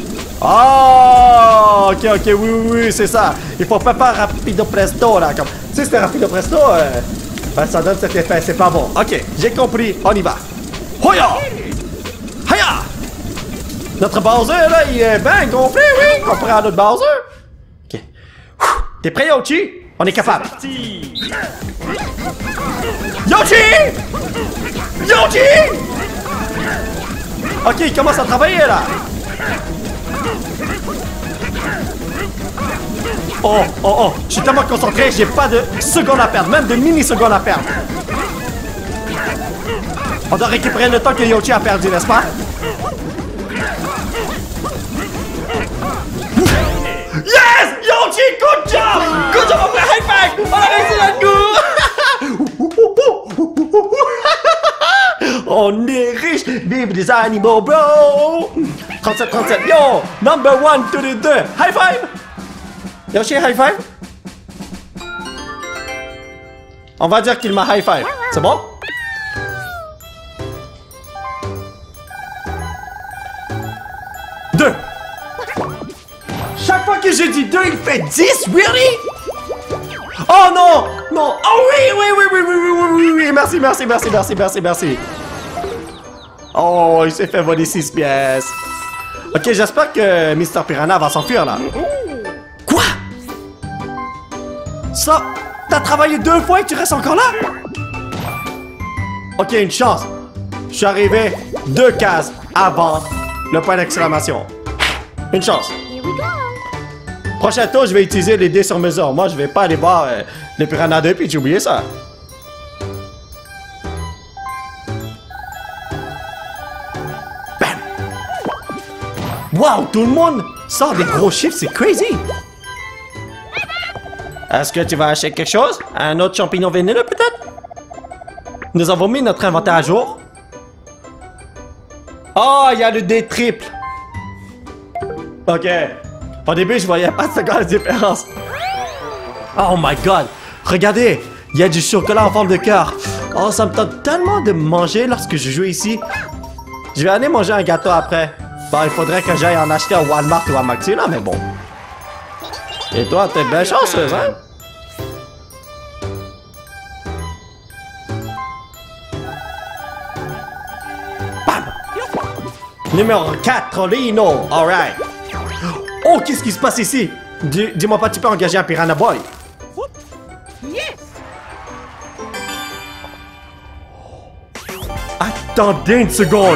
Oh, ok, ok, oui, oui, oui, c'est ça. Il faut pas faire rapido presto là, comme. Tu sais, c'était rapido presto, euh, ben, ça donne cet effet, c'est pas bon. Ok, j'ai compris, on y va. Hoya! Haya! Notre Bowser, là, il est bien gonflé, oui, comparé à notre Bowser. Ok. T'es prêt, Yoshi? On est capable. Parti! Yoshi! Yoshi! Ok, il commence à travailler, là. Oh, oh, oh, je suis tellement concentré, j'ai pas de secondes à perdre, même de mini-secondes à perdre. On doit récupérer le temps que Yoshi a perdu, n'est-ce pas? Yes! Yoshi, good job! Good job, on fait high five! On a réussi notre coup! On est riche! Vive les animaux, bro! trente-sept trente-sept, yo! Number one to the deux! High five! Yoshi, high five? On va dire qu'il m'a high five. C'est bon? Deux. Chaque fois que je dis deux, il fait dix? Really? Oh non! Non! Oh oui, oui, oui, oui, oui, oui, oui, oui, oui. Merci, merci, merci, merci, merci, merci. Oh, il s'est fait voler six pièces. Ok, j'espère que mister Piranha va s'enfuir là. Quoi? Ça, T'as travaillé deux fois et tu restes encore là? Ok, une chance. Je suis arrivé deux cases avant le point d'exclamation. Une chance. Prochain tour, je vais utiliser les dés sur mesure. Moi, je vais pas aller voir euh, les piranhas deux, puis j'ai oublié ça. Bam! Wow, tout le monde sort des gros chiffres, c'est crazy! Est-ce que tu vas acheter quelque chose? Un autre champignon vénéneux, peut-être? Nous avons mis notre inventaire à jour. Oh, il y a le dé triple. Ok. Au début, je voyais pas de grande différence. Oh my god. Regardez, il y a du chocolat en forme de cœur. Oh, ça me tente tellement de manger lorsque je joue ici. Je vais aller manger un gâteau après. Bon, il faudrait que j'aille en acheter à Walmart ou à Maxi, là, mais bon. Et toi, t'es bien chanceuse, hein? Bam! Numéro quatre, Lino. Alright. Oh, qu'est-ce qui se passe ici? Dis- Dis-moi pas, tu peux engager un Piranha Boy. Yes! Attendez une seconde.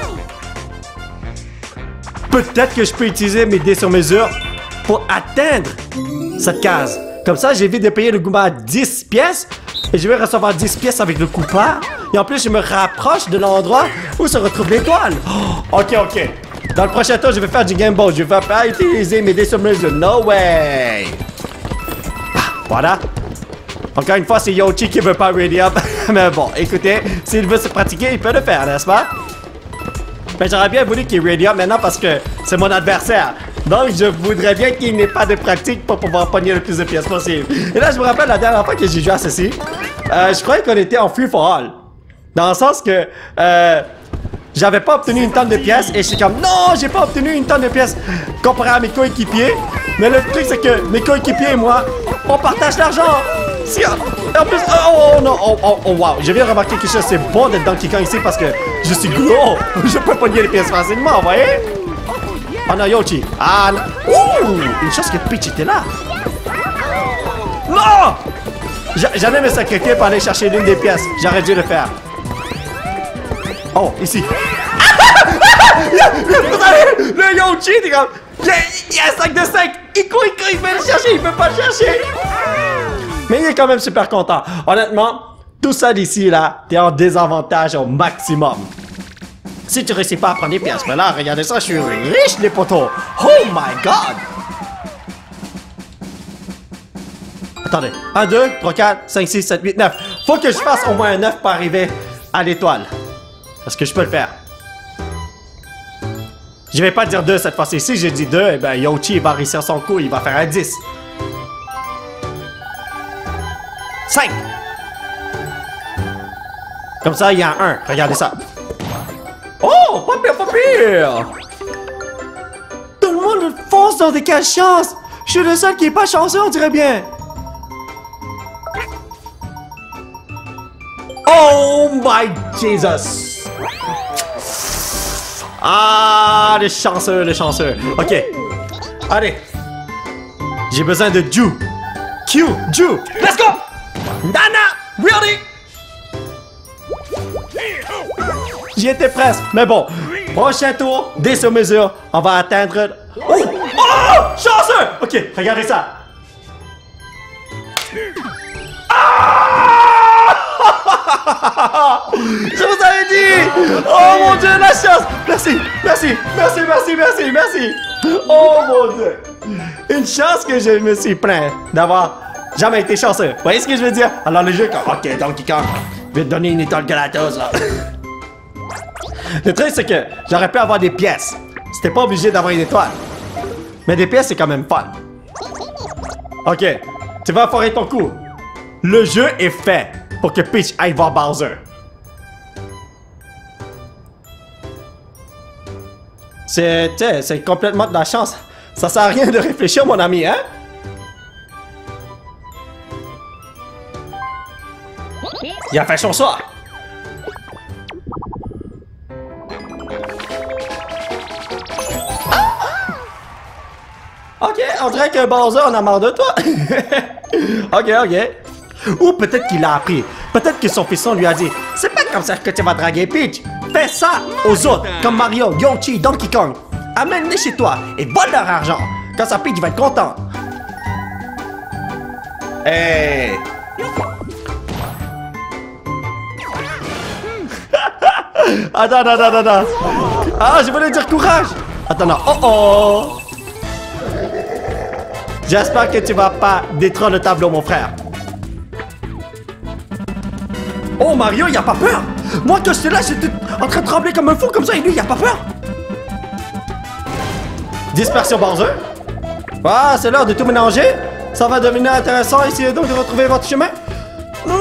Peut-être que je peux utiliser mes dés sur mesure pour atteindre cette case. Comme ça, j'évite de payer le Goomba à dix pièces et je vais recevoir dix pièces avec le coupeur. Et en plus, je me rapproche de l'endroit où se retrouve l'étoile. Oh, ok, ok. Dans le prochain tour, je vais faire du Game Boy. Je vais pas utiliser mes dés sur mesure. No way! Ah, voilà. Encore une fois, c'est Yoshi qui veut pas ready up. Mais bon, écoutez, s'il veut se pratiquer, il peut le faire, n'est-ce pas? Mais j'aurais bien voulu qu'il ready up maintenant parce que c'est mon adversaire. Donc, je voudrais bien qu'il n'ait pas de pratique pour pouvoir pogner le plus de pièces possible. Et là, je me rappelle la dernière fois que j'ai joué à ceci. Euh, je croyais qu'on était en free for all. Dans le sens que... Euh, J'avais pas obtenu une tonne de pièces et je suis comme non, j'ai pas obtenu une tonne de pièces comparé à mes coéquipiers. Mais le truc c'est que mes coéquipiers et moi, on partage l'argent. Si, en plus, oh, oh non, oh, oh, oh wow, je viens de remarquer quelque chose, c'est bon d'être Donkey Kong ici parce que je suis gros. Je peux pogner les pièces facilement, vous voyez? Oh non, Yoshi. Ah non. Ouh, une chose que Peach était là. Non! J'allais me sacrifier pour aller chercher l'une des pièces. J'aurais dû le faire. Oh, ici. Vous savez, le Yoshi, t'es comme... Il y, a, il y a un sac de cinq. Il court, il court, il veut le chercher, il peut pas le chercher. Mais il est quand même super content. Honnêtement, tout ça d'ici, là, t'es en désavantage au maximum. Si tu réussis pas à prendre des pièces, mais là, regardez ça, je suis riche, les potos. Oh my god. Attendez. un, deux, trois, quatre, cinq, six, sept, huit, neuf. Faut que je fasse au moins un neuf pour arriver à l'étoile. Est-ce que je peux le faire? Je vais pas dire deux cette fois-ci. Si j'ai dit deux, eh ben Yoshi va réussir son coup, il va faire un dix. cinq. Comme ça, il y a un un. Regardez ça. Oh, pas pire, pas pire. Tout le monde fonce dans des cas de chance. Je suis le seul qui est pas chanceux, on dirait bien. Oh my Jesus. Ah, les chanceux, les chanceux. Ok. Allez. J'ai besoin de Ju. Q, Ju. Let's go. Nana, really? J'y étais presque. Mais bon. Prochain tour, dès sur mesure, on va atteindre... Oh! Oh! Chanceux! Ok, regardez ça. Je vous avais dit! Oh mon dieu, la chance! Merci, merci, merci, merci, merci, merci! Oh mon dieu! Une chance que je me suis plaint d'avoir jamais été chanceux. Vous voyez ce que je veux dire? Alors le jeu, comme, ok, Donkey Kong, je vais te donner une étoile galateuse là. Le truc, c'est que j'aurais pu avoir des pièces. C'était pas obligé d'avoir une étoile. Mais des pièces, c'est quand même fun. Ok, tu vas foirer ton coup. Le jeu est fait pour que Peach aille voir Bowser. C'est, tu sais, c'est complètement de la chance. Ça sert à rien de réfléchir, mon ami, hein? Il a fait son soir. Ok, on dirait que Bowser en a marre de toi. Ok, ok. Ou peut-être qu'il l'a appris. Peut-être que son fiston lui a dit « C'est pas comme ça que tu vas draguer Peach. Fais ça aux autres, comme Mario, Yoshi, Donkey Kong. Amène-les chez toi et vole leur argent. Quand ça Peach va être content. » Hey! Attends, attends, attends, attends. Ah, je voulais dire courage. Attends, non. Oh, oh. J'espère que tu vas pas détruire le tableau, mon frère. Oh, Mario, il a pas peur. Moi, quand j'étais là, j'étais en train de trembler comme un fou, comme ça, et lui, il a pas peur. Dispersion Bowser. Ah, c'est l'heure de tout mélanger. Ça va devenir intéressant. Essayez donc de retrouver votre chemin. Non!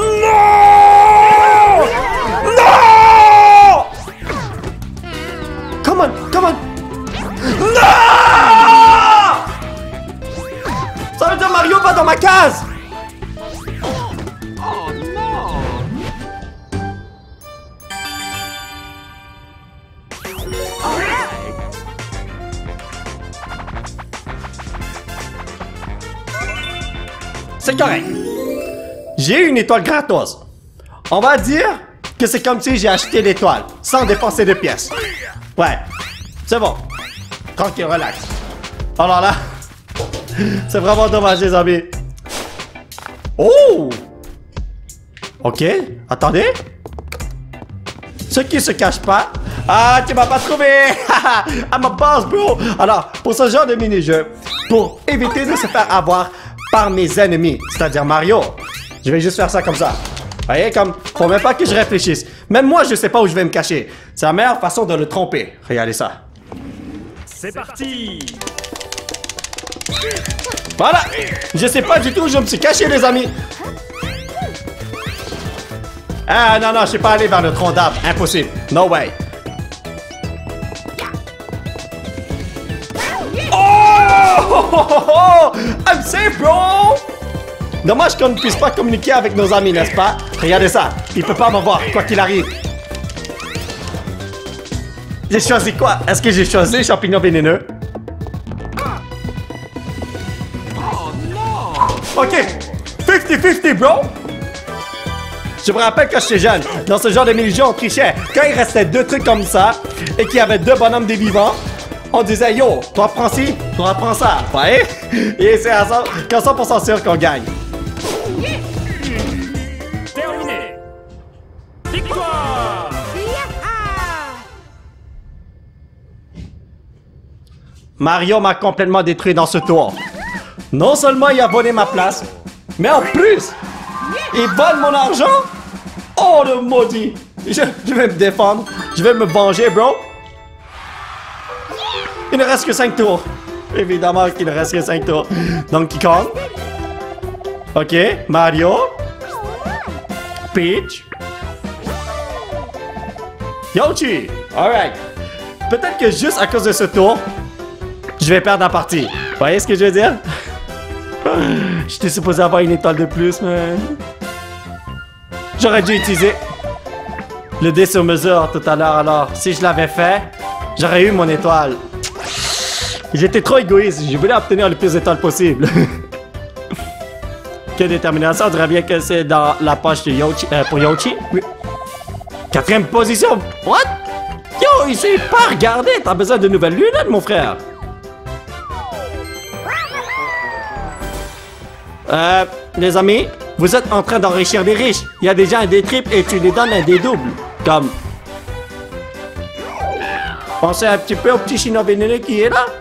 Non! Come on, come on. Non! Ça veut dire Mario va dans ma case. Oh non! C'est correct. J'ai une étoile gratos. On va dire que c'est comme si j'ai acheté l'étoile, sans dépenser de pièces. Ouais, c'est bon. Tranquille, relax. Alors là, c'est vraiment dommage, les amis. Oh! Ok, attendez. Ce qui se cache pas. Ah, tu m'as pas trouvé! À ma base, bro! Alors, pour ce genre de mini-jeu, pour éviter de se faire avoir par mes ennemis, c'est-à-dire Mario, je vais juste faire ça comme ça. Vous voyez, comme, faut même pas que je réfléchisse. Même moi, je sais pas où je vais me cacher. C'est la meilleure façon de le tromper. Regardez ça. C'est parti! Voilà! Je sais pas du tout où je me suis caché, les amis. Ah, non, non, je suis pas allé vers le tronc d'arbre. Impossible. No way. Oh! Oh, oh, oh! I'm safe, bro! Dommage qu'on ne puisse pas communiquer avec nos amis, n'est-ce pas? Regardez ça. Il peut pas me voir, quoi qu'il arrive. J'ai choisi quoi? Est-ce que j'ai choisi champignon vénéneux? Oh non! Ok. cinquante cinquante, bro! Je me rappelle quand j'étais jeune, dans ce genre de mini-jeu, on trichait. Quand il restait deux trucs comme ça, et qu'il y avait deux bonhommes des vivants, on disait, yo, toi prends ci, toi prends ça. Ouais? Et c'est à cent pour cent sûr qu'on gagne. Terminé! Victoire! Mario m'a complètement détruit dans ce tour. Non seulement il a volé ma place, mais en plus, il vole mon argent. Oh le maudit. Je, je vais me défendre. Je vais me venger, bro. Il ne reste que cinq tours. Évidemment qu'il ne reste que cinq tours. Donkey Kong. Ok, Mario. Peach. Yoshi. Alright. Peut-être que juste à cause de ce tour, je vais perdre la partie. Vous voyez ce que je veux dire? J'étais supposé avoir une étoile de plus, mais... J'aurais dû utiliser le dé sur mesure tout à l'heure. Alors, si je l'avais fait, j'aurais eu mon étoile. J'étais trop égoïste. J'ai voulu obtenir le plus d'étoiles possible. Quelle détermination. On dirait bien que c'est dans la poche de Yoshi, euh, pour Yoshi. Oui. Quatrième position. What? Yo, il s'est pas regardé. T'as besoin de nouvelles lunettes, mon frère. Euh, les amis, vous êtes en train d'enrichir les riches. Il y a déjà un dé triple et tu les donnes un dé double. Comme... Pensez un petit peu au petit chinois vénéneux qui est là.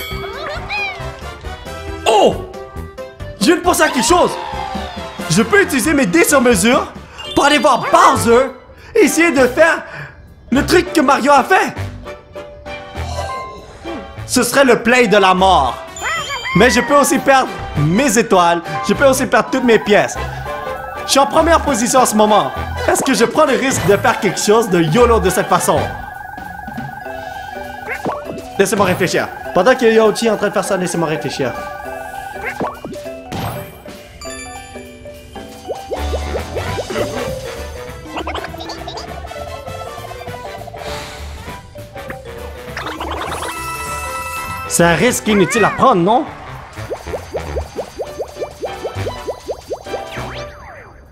Oh! Je viens de penser à quelque chose. Je peux utiliser mes dés sur mesure pour aller voir Bowser et essayer de faire le truc que Mario a fait. Ce serait le play de la mort. Mais je peux aussi perdre mes étoiles. Je peux aussi perdre toutes mes pièces. Je suis en première position en ce moment. Est-ce que je prends le risque de faire quelque chose de YOLO de cette façon? Laissez-moi réfléchir. Pendant que Yoshi est en train de faire ça, laissez-moi réfléchir. C'est un risque inutile à prendre, non?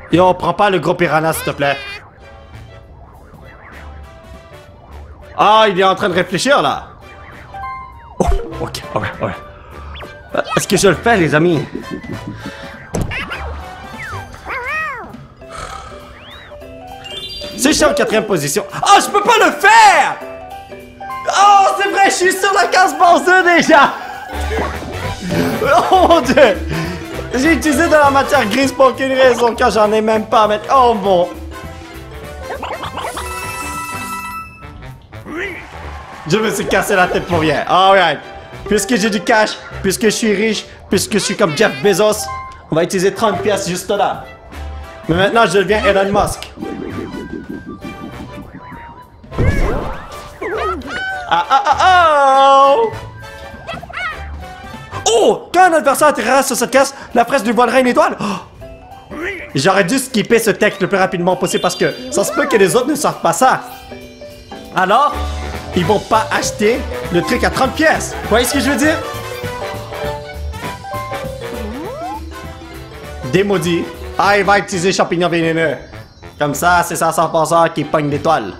Yo, prends pas le gros piranha, s'il te plaît. Ah, il est en train de réfléchir, là. Oh, ok, ouais, ouais. Est-ce que je le fais, les amis? Si je suis en quatrième position... Oh, je peux pas le faire! Oh, c'est vrai, je suis sur la case Bowser, déjà! Oh, mon Dieu! J'ai utilisé de la matière grise pour aucune raison, quand j'en ai même pas, mais... Oh, bon! Je me suis cassé la tête pour rien. Alright. Puisque j'ai du cash, puisque je suis riche, puisque je suis comme Jeff Bezos, on va utiliser trente pièces juste là. Mais maintenant, je deviens Elon Musk. Ah ah ah ah! Oh! Quand un adversaire atterrira sur cette caisse, la fraise lui volera une étoile. Oh! J'aurais dû skipper ce texte le plus rapidement possible parce que ça se peut que les autres ne savent pas ça. Alors, ils vont pas acheter le truc à trente pièces. Vous voyez ce que je veux dire? Des maudits. Ah, il va utiliser champignon vénéneux. Comme ça, c'est ça cent pour cent qui pogne l'étoile.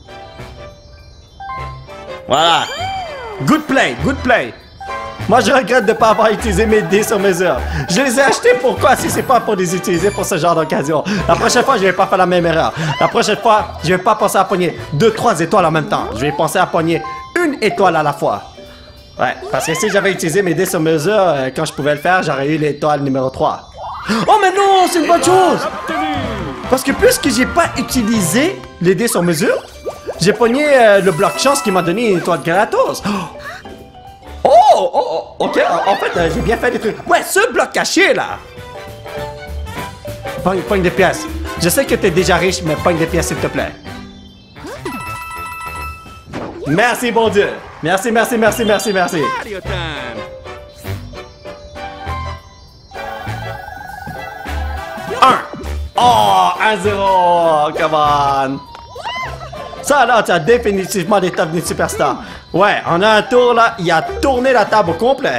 Voilà. Good play, good play. Moi, je regrette de ne pas avoir utilisé mes dés sur mesure. Je les ai achetés pourquoi si c'est pas pour les utiliser pour ce genre d'occasion. La prochaine fois, je vais pas faire la même erreur. La prochaine fois, je vais pas penser à pogner deux, trois étoiles en même temps. Je vais penser à pogner une étoile à la fois. Ouais, parce que si j'avais utilisé mes dés sur mesure, euh, quand je pouvais le faire, j'aurais eu l'étoile numéro trois. Oh, mais non, c'est une bonne chose! Parce que puisque j'ai pas utilisé les dés sur mesure, j'ai pogné euh, le bloc chance qui m'a donné une étoile gratos. Oh, oh, oh, ok, en fait, euh, j'ai bien fait des trucs. Ouais, ce bloc caché, là. Pogne, pogne des pièces. Je sais que t'es déjà riche, mais pogne des pièces, s'il te plaît. Merci, bon Dieu. Merci, merci, merci, merci, merci. Mario time. Un. Oh, un zéro. Come on. Ça, là, tu as définitivement des devenu superstar. Ouais, en un tour, là, il a tourné la table au complet.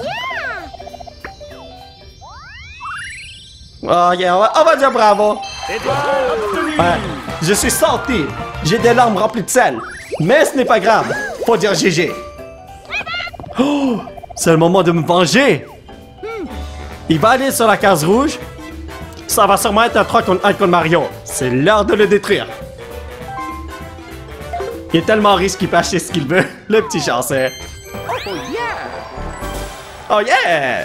Oh, yeah, on va, on va dire bravo. Ouais, je suis salty. J'ai des larmes remplies de sel. Mais ce n'est pas grave. Faut dire G G. Oh, c'est le moment de me venger. Il va aller sur la case rouge. Ça va sûrement être un trois contre un contre Mario. C'est l'heure de le détruire. Il est tellement riche qu'il peut acheter ce qu'il veut. Le petit chanceux. Oh yeah. Oh yeah!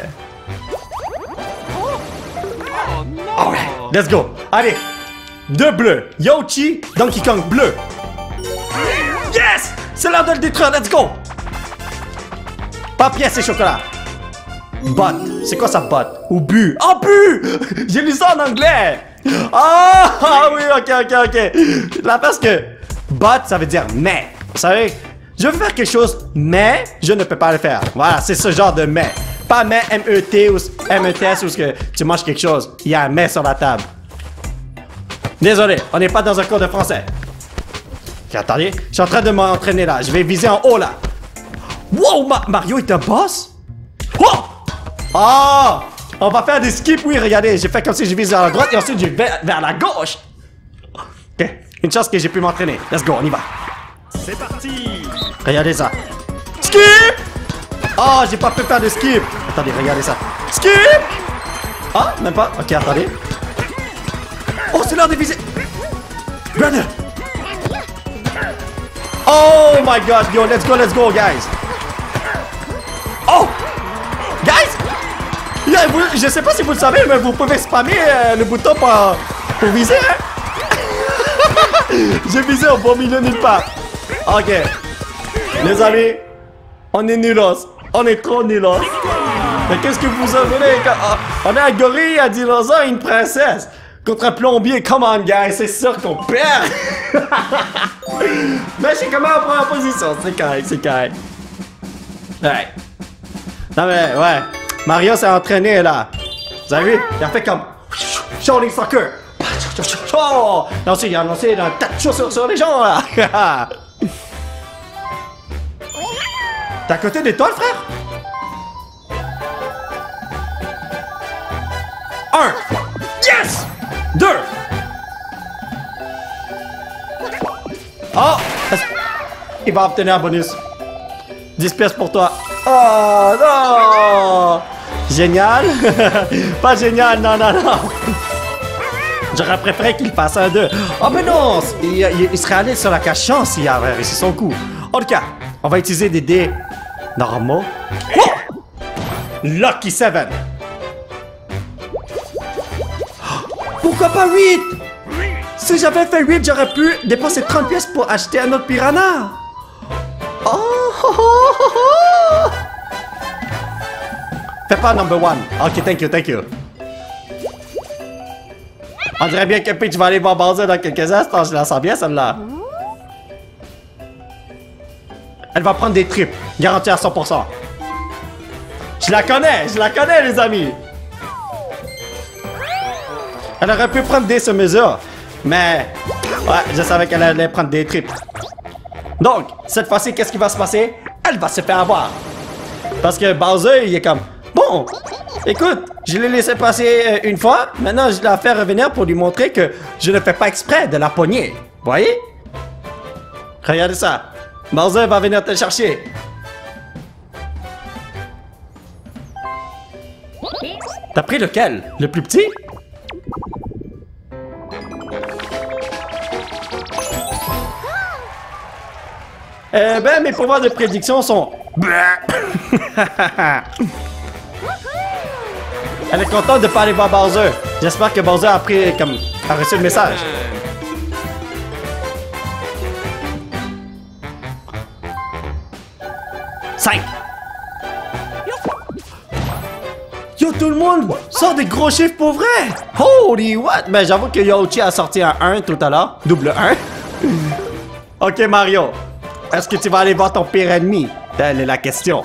Oh non. Alright, let's go. Allez, deux bleus. Yoshi, Donkey Kong bleu. Yes! C'est l'heure de le détruire, let's go! Pas pièce et chocolat. Bot. C'est quoi ça, bot? Ou bu? Oh, bu! J'ai lu ça en anglais! Ah, ah oui, ok, ok, ok. La parce que bot, ça veut dire mais. Vous savez, je veux faire quelque chose, mais je ne peux pas le faire. Voilà, c'est ce genre de mais. Pas mais, M E T ou M E T S ou ce que tu manges quelque chose. Il y a un mais sur la table. Désolé, on n'est pas dans un cours de français. Ok, attendez, je suis en train de m'entraîner là. Je vais viser en haut là. Wow, Ma Mario est un boss? Oh! Oh! On va faire des skips, oui, regardez. J'ai fait comme si je visais vers la droite et ensuite je vais vers la gauche. Ok, une chance que j'ai pu m'entraîner. Let's go, on y va. C'est parti. Regardez ça. Skip! Oh, j'ai pas pu faire de skip. Attendez, regardez ça. Skip! Ah, même pas. Ok, attendez. Oh, c'est l'heure de viser. Brother! Oh my gosh, yo, let's go, let's go, guys. Oh! Guys! Yo, vous, je sais pas si vous le savez, mais vous pouvez spammer euh, le bouton pour, pour viser, hein? J'ai visé au bon milieu nulle part. Ok. Les amis, on est nulos. On est trop nulos. Mais qu'est-ce que vous avez quand... oh, on a un gorille, un dinosaure et une princesse. Contre un plombier, come on, guys, c'est sûr qu'on perd. Mais je suis quand même en première position, c'est correct, c'est correct. Ouais. Non mais, ouais. Mario s'est entraîné, là. Vous avez vu? Il a fait comme... Shooting Soccer. Oh! Et ensuite, il a lancé un tas de chaussures sur les gens, là. T'es à côté d'étoile, frère? Un. Yes! deux. Oh! Il va obtenir un bonus. dix pièces pour toi. Oh non! Génial! Pas génial, non, non, non! J'aurais préféré qu'il fasse un deux. Oh, mais non! Il, il, il serait allé sur la cage chance s'il avait réussi son coup. En tout cas, on va utiliser des dés normaux. Oh! Lucky seven. Pourquoi pas huit? Si j'avais fait huit, j'aurais pu dépenser trente pièces pour acheter un autre piranha. Oh, oh, oh, oh, oh. Fais pas number one. Ok, thank you, thank you. On dirait bien que Peach va aller voir Bowser dans quelques instants. Je la sens bien, celle-là. Elle va prendre des tripes. Garantie à cent pour cent. Je la connais, je la connais, les amis. Elle aurait pu prendre des sur mesure. Mais, ouais, je savais qu'elle allait prendre des tripes. Donc, cette fois-ci, qu'est-ce qui va se passer? Elle va se faire avoir. Parce que Bowser, il est comme... Bon, écoute, je l'ai laissé passer une fois. Maintenant, je la fais revenir pour lui montrer que je ne fais pas exprès de la pogner. Vous voyez? Regardez ça. Bowser va venir te chercher. T'as pris lequel? Le plus petit? Eh ben, mes pouvoirs de prédiction sont... Elle est contente de pas aller voir Bowser. J'espère que Bowser a pris comme... a reçu le message. cinq. Yo, tout le monde sort des gros chiffres pour vrai. Holy what? Ben, j'avoue que Yoshi a sorti un un tout à l'heure. Double un. Ok, Mario. Est-ce que tu vas aller voir ton pire ennemi? Telle est la question.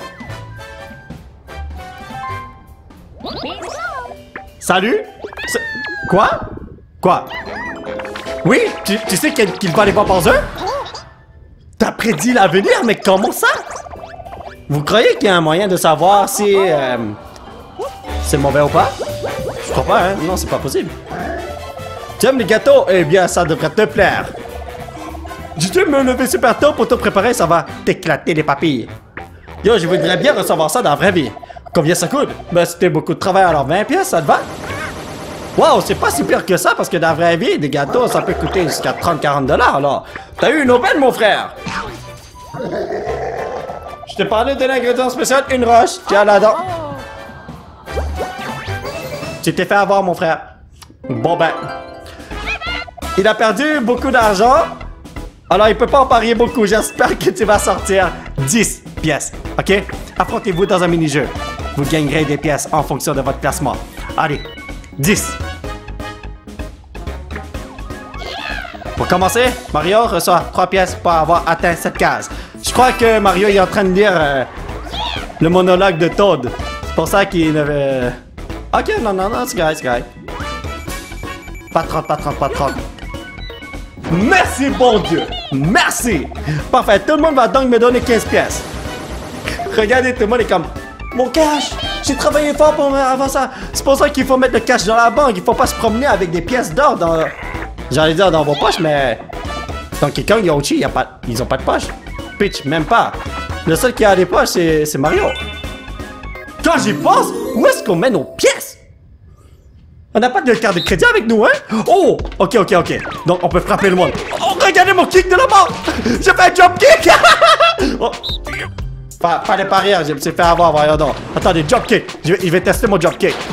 Salut? C'est... Quoi? Quoi? Oui? Tu, tu sais qu'il qu'il va aller voir Bowser? T'as prédit l'avenir, mais comment ça? Vous croyez qu'il y a un moyen de savoir si... Euh, c'est mauvais ou pas? Je crois pas, hein? Non, c'est pas possible. Tu aimes les gâteaux? Eh bien, ça devrait te plaire. Je dois me lever super tôt pour te préparer, ça va t'éclater les papilles. Yo, je voudrais bien recevoir ça dans la vraie vie. Combien ça coûte? Ben, c'était beaucoup de travail, alors vingt pièces, ça te va? Wow, c'est pas si pire que ça, parce que dans la vraie vie, des gâteaux, ça peut coûter jusqu'à trente à quarante dollars, alors. T'as eu une aubaine, mon frère! Je t'ai parlé de l'ingrédient spécial, une roche. Tiens là-dedans. Tu t'es fait avoir, mon frère. Bon ben. Il a perdu beaucoup d'argent. Alors, il peut pas en parier beaucoup. J'espère que tu vas sortir dix pièces. OK? Affrontez-vous dans un mini-jeu. Vous gagnerez des pièces en fonction de votre classement. Allez, dix. Pour commencer, Mario reçoit trois pièces pour avoir atteint cette case. Je crois que Mario est en train de lire euh, le monologue de Toad. C'est pour ça qu'il ne veut... Ok, non, non, non, c'est correct, c'est correct. Pas trente, pas trente, pas trente. Merci, bon Dieu! Merci! Parfait, tout le monde va donc me donner quinze pièces. Regardez, tout le monde est comme... Mon cash! J'ai travaillé fort pour avoir ça. C'est pour ça qu'il faut mettre le cash dans la banque. Il faut pas se promener avec des pièces d'or dans... J'allais dire dans vos poches, mais... Dans quelqu'un, Yoshi, y a pas... ils ont pas de poche. Peach, même pas. Le seul qui a des poches, c'est Mario. Quand j'y pense, où est-ce qu'on met nos pièces? On n'a pas de carte de crédit avec nous, hein? Oh! Ok, ok, ok. Donc, on peut frapper le monde. Oh, regardez mon kick de la mort! J'ai fait un jump kick! Oh. Pas, fallait pas rire, je me suis fait avoir, voyons donc. Attendez, jump kick. Je vais, il va tester mon jump kick.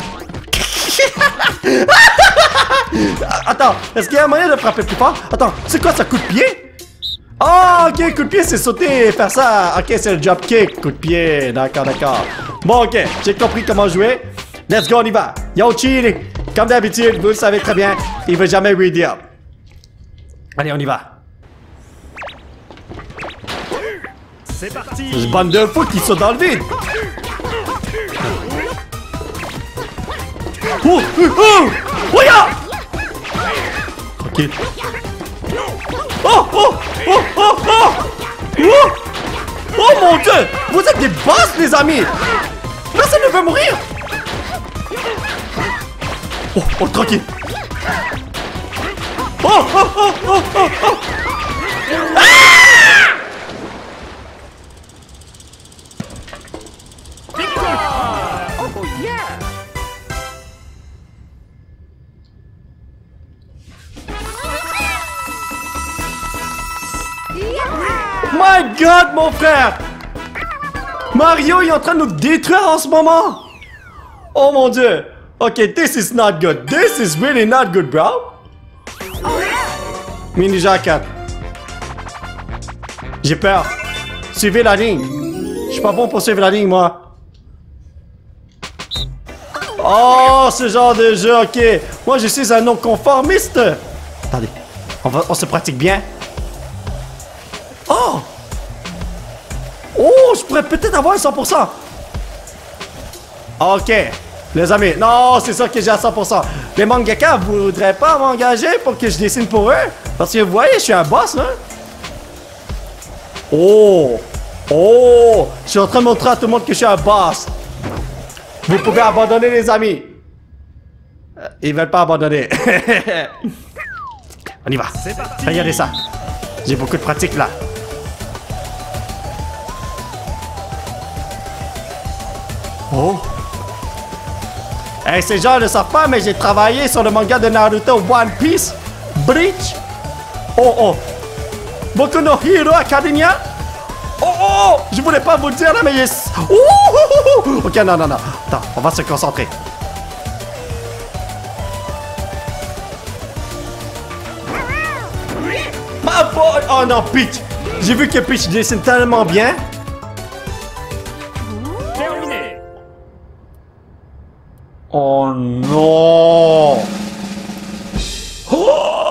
Attends, est-ce qu'il y a un moyen de frapper plus fort? Attends, c'est quoi ça, coup de pied? Oh, ok, coup de pied, c'est sauter et faire ça. Ok, c'est le jump kick, coup de pied. D'accord, d'accord. Bon, ok, j'ai compris comment jouer. Let's go, on y va. Yoshi, comme d'habitude, vous le savez très bien, il veut jamais ready up. Allez, on y va. C'est parti. Une bande de fous qui sont dans le vide. Oh, oh, oh, regarde. Ok. Oh, oh, oh, oh, oh, oh, oh mon Dieu, vous êtes des boss, les amis. Personne ne veut mourir. Oh, oh, tranquille. Oh, oh, oh, oh, oh, oh. Ah! Oh yeah! My God, mon frère! Mario il est en train de nous détruire en ce moment! Oh mon Dieu! Ok, this is not good. This is really not good, bro. Mini jacket. J'ai peur. Suivez la ligne. Je suis pas bon pour suivre la ligne, moi. Oh, ce genre de jeu, ok. Moi, je suis un non-conformiste. Attendez. On, va, on se pratique bien. Oh! Oh, je pourrais peut-être avoir un cent pour cent. Ok. Les amis, non, c'est sûr que j'ai à cent pour cent. Les mangaka voudraient pas m'engager pour que je dessine pour eux? Parce que vous voyez, je suis un boss, hein? Oh! Oh! Je suis en train de montrer à tout le monde que je suis un boss. Vous pouvez abandonner, les amis. Euh, ils veulent pas abandonner. On y va. Regardez ça. J'ai beaucoup de pratique, là. Oh! Hey, ces gens ne le savent pas, mais j'ai travaillé sur le manga de Naruto One Piece, Bleach. Oh oh. Boku no Hero Academia. Oh oh. Je voulais pas vous le dire là, mais yes. Oh, oh, oh, oh. Ok, non, non, non. Attends, on va se concentrer. Ma boy. Oh non, Peach. J'ai vu que Peach dessine tellement bien. Terminé. Oh non! Oh!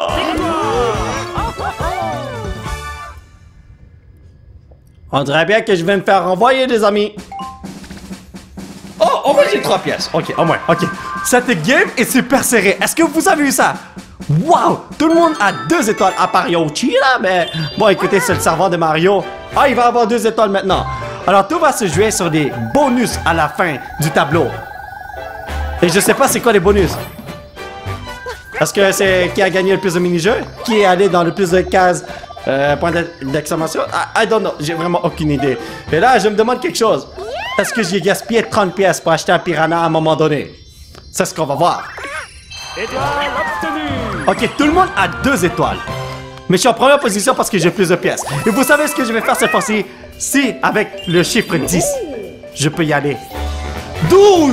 On dirait bien que je vais me faire renvoyer, des amis. Oh, au moins j'ai trois pièces. Ok, au moins, ok. Cette game est super serrée. Est-ce que vous avez vu ça? Wow! Tout le monde a deux étoiles, à part Yoshi, là, mais... Bon, écoutez, c'est le serveur de Mario. Ah, il va avoir deux étoiles maintenant. Alors, tout va se jouer sur des bonus à la fin du tableau. Et je sais pas c'est quoi les bonus. Est-ce que c'est qui a gagné le plus de mini-jeux? Qui est allé dans le plus de cases? Euh, point d'exclamation? I, I don't know. J'ai vraiment aucune idée. Et là, je me demande quelque chose. Est-ce que j'ai gaspillé trente pièces pour acheter un piranha à un moment donné? C'est ce qu'on va voir. Étoile obtenue. Ok, tout le monde a deux étoiles. Mais je suis en première position parce que j'ai plus de pièces. Et vous savez ce que je vais faire cette fois-ci? Si, avec le chiffre dix, je peux y aller. douze!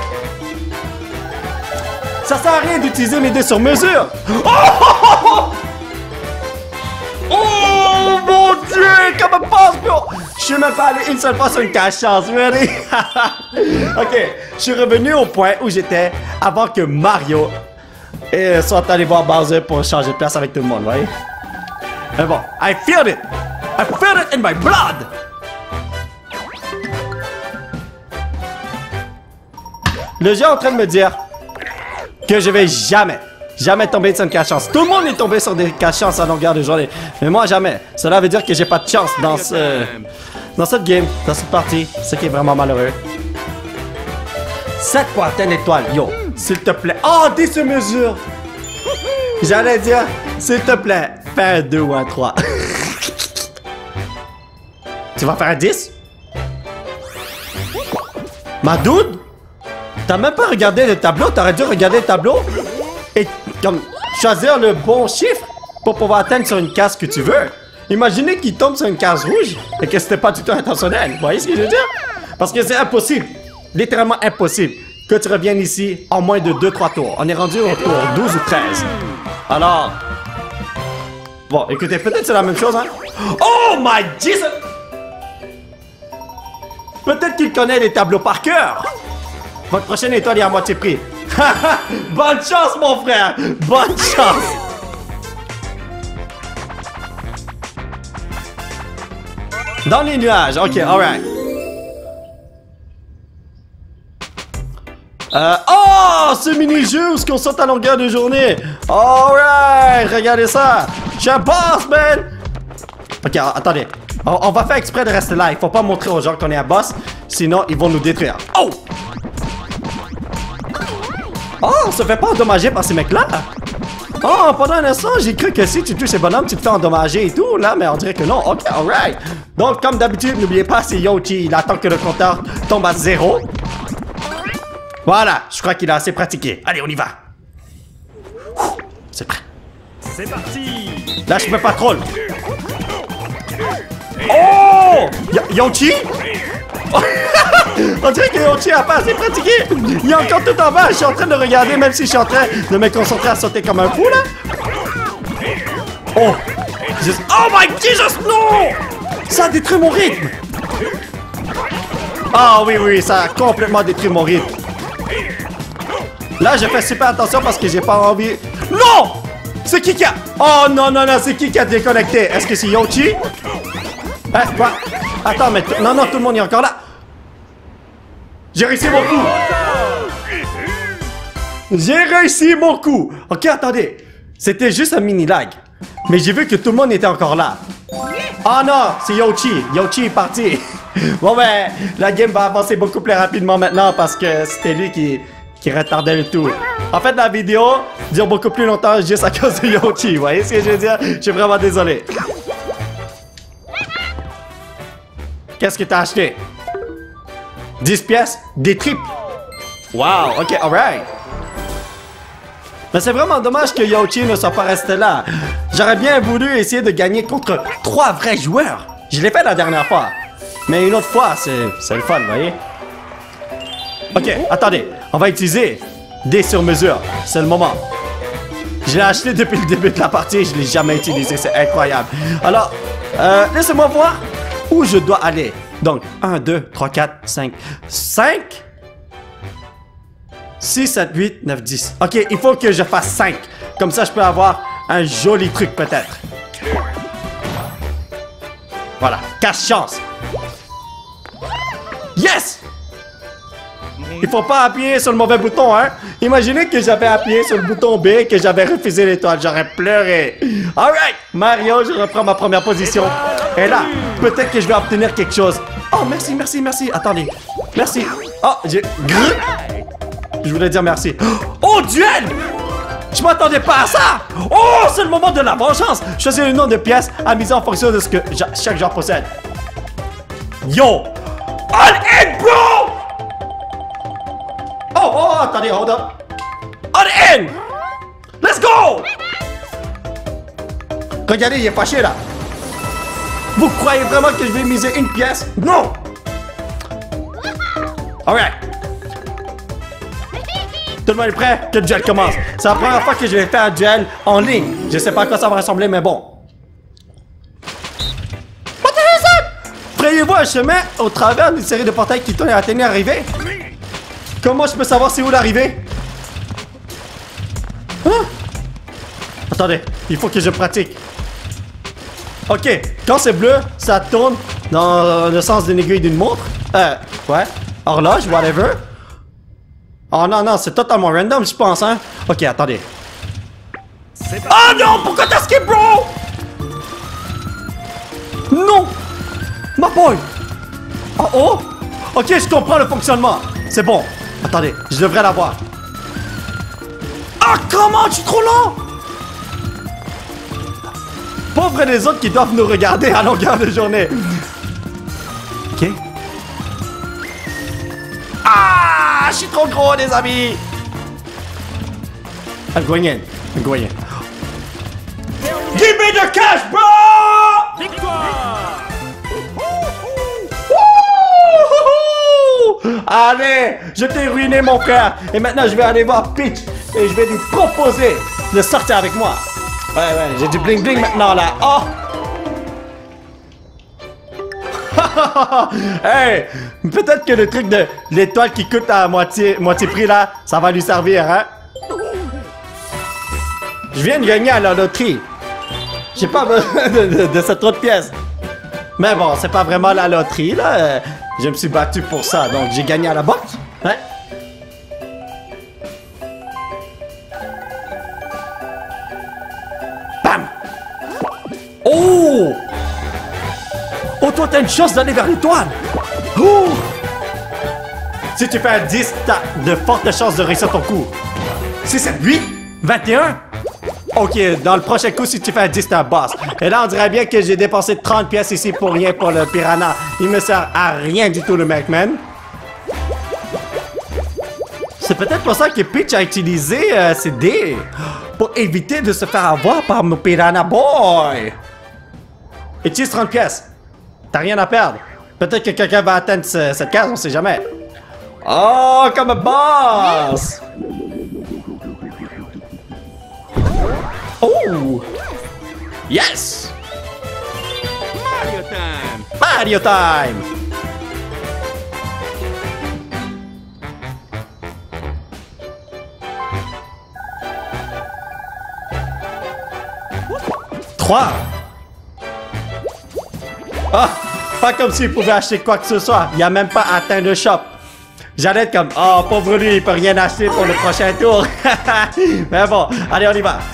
Ça sert à rien d'utiliser mes dés sur mesure. Oh, oh, oh, oh! Oh mon Dieu, comme un passe, bro! Je suis même pas allé une seule fois sur une cache-chance, really? Ok, je suis revenu au point où j'étais avant que Mario et soit allé voir Bowser pour changer de place avec tout le monde, vous voyez? Mais bon, I feel it! I feel it in my blood! Le jeu est en train de me dire que je vais jamais, jamais tomber sur une cache-chance. Tout le monde est tombé sur des cache-chances à longueur de journée. Mais moi, jamais. Cela veut dire que j'ai pas de chance dans ce... Dans cette game, dans cette partie. Ce qui est vraiment malheureux. sept fois une étoile. Yo, s'il te plaît. Oh, des sur mesure. J'allais dire, s'il te plaît, fais un deux ou un trois. Tu vas faire un dix? Ma dude? T'as même pas regardé le tableau, t'aurais dû regarder le tableau et comme choisir le bon chiffre pour pouvoir atteindre sur une case que tu veux. Imaginez qu'il tombe sur une case rouge et que c'était pas du tout intentionnel. Vous voyez ce que je veux dire? Parce que c'est impossible, littéralement impossible, que tu reviennes ici en moins de deux trois tours. On est rendu au tour douze ou treize. Alors... Bon, écoutez, peut-être c'est la même chose, hein? Oh my Jesus! Peut-être qu'il connaît les tableaux par cœur. Votre prochaine étoile est à moitié prix. Bonne chance, mon frère! Bonne chance! Dans les nuages. Ok, alright. Euh, oh! Ce mini-jeu où on saute à longueur de journée. Alright! Regardez ça! Je suis un boss, man! Ok, attendez. On, on va faire exprès de rester là. Il faut pas montrer aux gens qu'on est un boss. Sinon, ils vont nous détruire. Oh! Oh, on se fait pas endommager par ces mecs-là. Oh, pendant un instant, j'ai cru que si tu touches ces bonhommes, tu te fais endommager et tout, là, mais on dirait que non. Ok, alright. Donc, comme d'habitude, n'oubliez pas, c'est Yo qui il attend que le compteur tombe à zéro. Voilà, je crois qu'il a assez pratiqué. Allez, on y va. C'est prêt. C'est parti. Là, je me patrouille. Oh! Yonchi? On dirait que Yonchi a pas assez pratiqué. Il est encore tout en bas. Je suis en train de regarder, même si je suis en train de me concentrer à sauter comme un fou, là. Oh! Jesus. Oh my Jesus, non! Ça a détruit mon rythme. Ah oui, oui, ça a complètement détruit mon rythme. Là, je fais super attention parce que j'ai pas envie... Non! C'est qui qui a... Oh non, non, non, c'est qui qui a déconnecté? Est-ce que c'est Yonchi? Hein, quoi? Attends, mais... Non, non, tout le monde est encore là. J'ai réussi mon coup. J'ai réussi mon coup. Ok, attendez. C'était juste un mini lag. Mais j'ai vu que tout le monde était encore là. Oh non, c'est Yonchi. Yonchi est parti. Bon ben, la game va avancer beaucoup plus rapidement maintenant parce que c'était lui qui... qui retardait le tout. En fait, la vidéo dure beaucoup plus longtemps juste à cause de Yonchi. Vous voyez ce que je veux dire? Je suis vraiment désolé. Qu'est-ce que t'as acheté? dix pièces? Des tripes? Wow, ok, alright. Mais c'est vraiment dommage que Yonchi ne soit pas resté là. J'aurais bien voulu essayer de gagner contre trois vrais joueurs. Je l'ai fait la dernière fois. Mais une autre fois, c'est le fun, vous voyez? Ok, attendez. On va utiliser des sur-mesures. C'est le moment. Je l'ai acheté depuis le début de la partie. Je ne l'ai jamais utilisé. C'est incroyable. Alors, euh, laissez-moi voir où je dois aller. Donc, un, deux, trois, quatre, cinq, cinq, six, sept, huit, neuf, dix. Ok, il faut que je fasse cinq. Comme ça, je peux avoir un joli truc peut-être. Voilà, cache-chance. Yes! Il faut pas appuyer sur le mauvais bouton, hein? Imaginez que j'avais appuyé sur le bouton B et que j'avais refusé l'étoile. J'aurais pleuré. Alright! Mario, je reprends ma première position. Et là, peut-être que je vais obtenir quelque chose. Oh, merci, merci, merci. Attendez. Merci. Oh, j'ai... Je voulais dire merci. Oh, duel! Je m'attendais pas à ça! Oh, c'est le moment de la vengeance! Choisir le nom de pièce à miser en fonction de ce que chaque joueur possède. Yo! All in, bro! Oh, oh, attendez, hold up. All in! Let's go! Regardez, il est fâché là. Vous croyez vraiment que je vais miser une pièce? Non! Alright. Tout le monde est prêt? Que le duel commence. C'est la première fois que je vais faire un duel en ligne. Je sais pas à quoi ça va ressembler, mais bon. Frayez-vous un chemin au travers d'une série de portails qui tournent et atteignent l'arrivée? Comment je peux savoir c'est où l'arrivée? Hein? Attendez, il faut que je pratique. Ok, quand c'est bleu, ça tourne dans le sens d'une aiguille d'une montre. Euh, ouais, horloge, whatever. Oh non, non, c'est totalement random, je pense, hein. Ok, attendez. Oh non, pourquoi t'as skip, bro? Non! Ma boy! Oh oh! Ok, je comprends le fonctionnement. C'est bon. Attendez, je devrais l'avoir. Ah, comment? Je suis trop lent! Pauvres les autres qui doivent nous regarder à longueur de journée. Ok. Ah! Je suis trop gros, les amis! I'm going in. I'm going in. Give me the cash, bro! Victoire! Allez, je t'ai ruiné mon frère. Et maintenant je vais aller voir Peach et je vais lui proposer de sortir avec moi. Ouais, ouais, j'ai du bling bling maintenant là. Oh! Hey! Peut-être que le truc de l'étoile qui coûte à moitié, moitié prix là, ça va lui servir, hein? Je viens de gagner à la loterie. J'ai pas besoin de, de, de cette autre pièce. Mais bon, c'est pas vraiment la loterie là. Je me suis battu pour ça, donc j'ai gagné à la boxe. Hein? Bam! Oh! Oh, toi, t'as une chance d'aller vers l'étoile! Oh! Si tu fais un dix, t'as de fortes chances de réussir ton coup. six, sept, huit, vingt et un. Ok, dans le prochain coup, si tu fais un dix, c'est un boss. Et là, on dirait bien que j'ai dépensé trente pièces ici pour rien pour le piranha. Il me sert à rien du tout, le Mec-Man. C'est peut-être pour ça que Peach a utilisé euh, ses dés. Pour éviter de se faire avoir par mon Piranha Boy. Utilise trente pièces. T'as rien à perdre. Peut-être que quelqu'un va atteindre ce, cette case, on sait jamais. Oh, comme un boss! Oh! Yes! Mario time! Mario time! Trois! Ah! Pas comme s'il pouvait acheter quoi que ce soit. Il a même pas atteint le shop. J'allais être comme, oh, pauvre lui, il peut rien acheter pour le prochain tour. Mais bon, allez, on y va.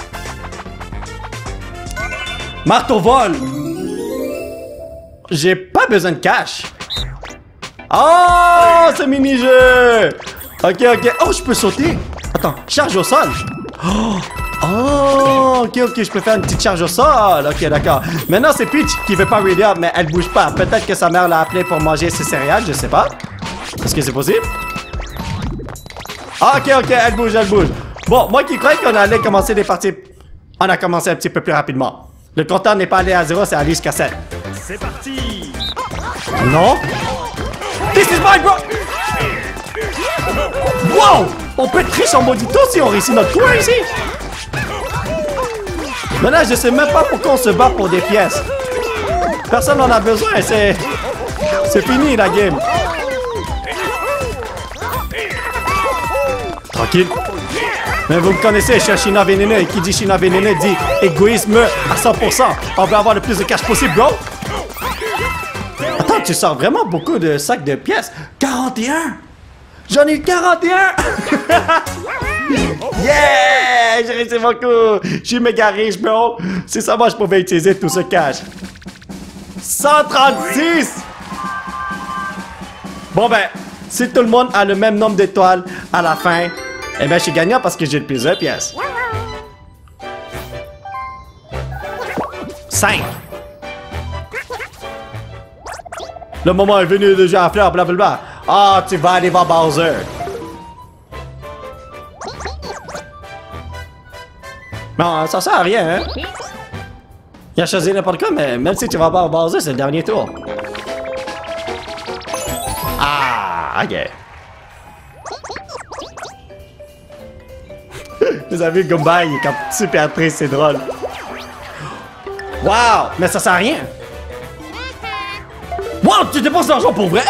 Marteau vol. J'ai pas besoin de cash. Oh, ce mini-jeu. Ok, ok. Oh, je peux sauter. Attends, charge au sol. Oh. Oh, ok, ok, je peux faire une petite charge au sol. Ok, d'accord. Maintenant, c'est Peach qui veut pas ready up, mais elle bouge pas. Peut-être que sa mère l'a appelée pour manger ses céréales, je sais pas. Est-ce que c'est possible? Ah, ok, ok, elle bouge, elle bouge. Bon, moi qui croyais qu'on allait commencer des parties... On a commencé un petit peu plus rapidement. Le compteur n'est pas allé à zéro, c'est allé jusqu'à sept. C'est parti! Non? This is my bro... Wow! On peut tricher en maudito si on réussit notre tour ici! Maintenant, je sais même pas pourquoi on se bat pour des pièces. Personne n'en a besoin, c'est... C'est fini, la game. Tranquille. Mais vous me connaissez, je suis un Chinois vénéneux, et qui dit Chinois vénéneux dit égoïsme à cent pour cent. On veut avoir le plus de cash possible, bro. Attends, tu sors vraiment beaucoup de sacs de pièces. quarante et un! J'en ai eu quarante et un! Yeah! J'ai réussi mon coup! Je suis méga riche, bro! C'est ça, moi, je pouvais utiliser tout ce cash. cent trente-six! Bon, ben, si tout le monde a le même nombre d'étoiles à la fin, eh ben, je suis gagnant parce que j'ai le plus de pièces. cinq. Le moment est venu de jouer à fleurs, blablabla. Ah, tu vas aller voir Bowser. Non, ça sert à rien, hein? Il a choisi n'importe quoi, mais même si tu vas voir Bowser, c'est le dernier tour. Ah, ok. Vous avez vu, Goomba, il est comme super triste, c'est drôle. Wow, mais ça sert à rien. Wow, tu dépenses de l'argent pour vrai?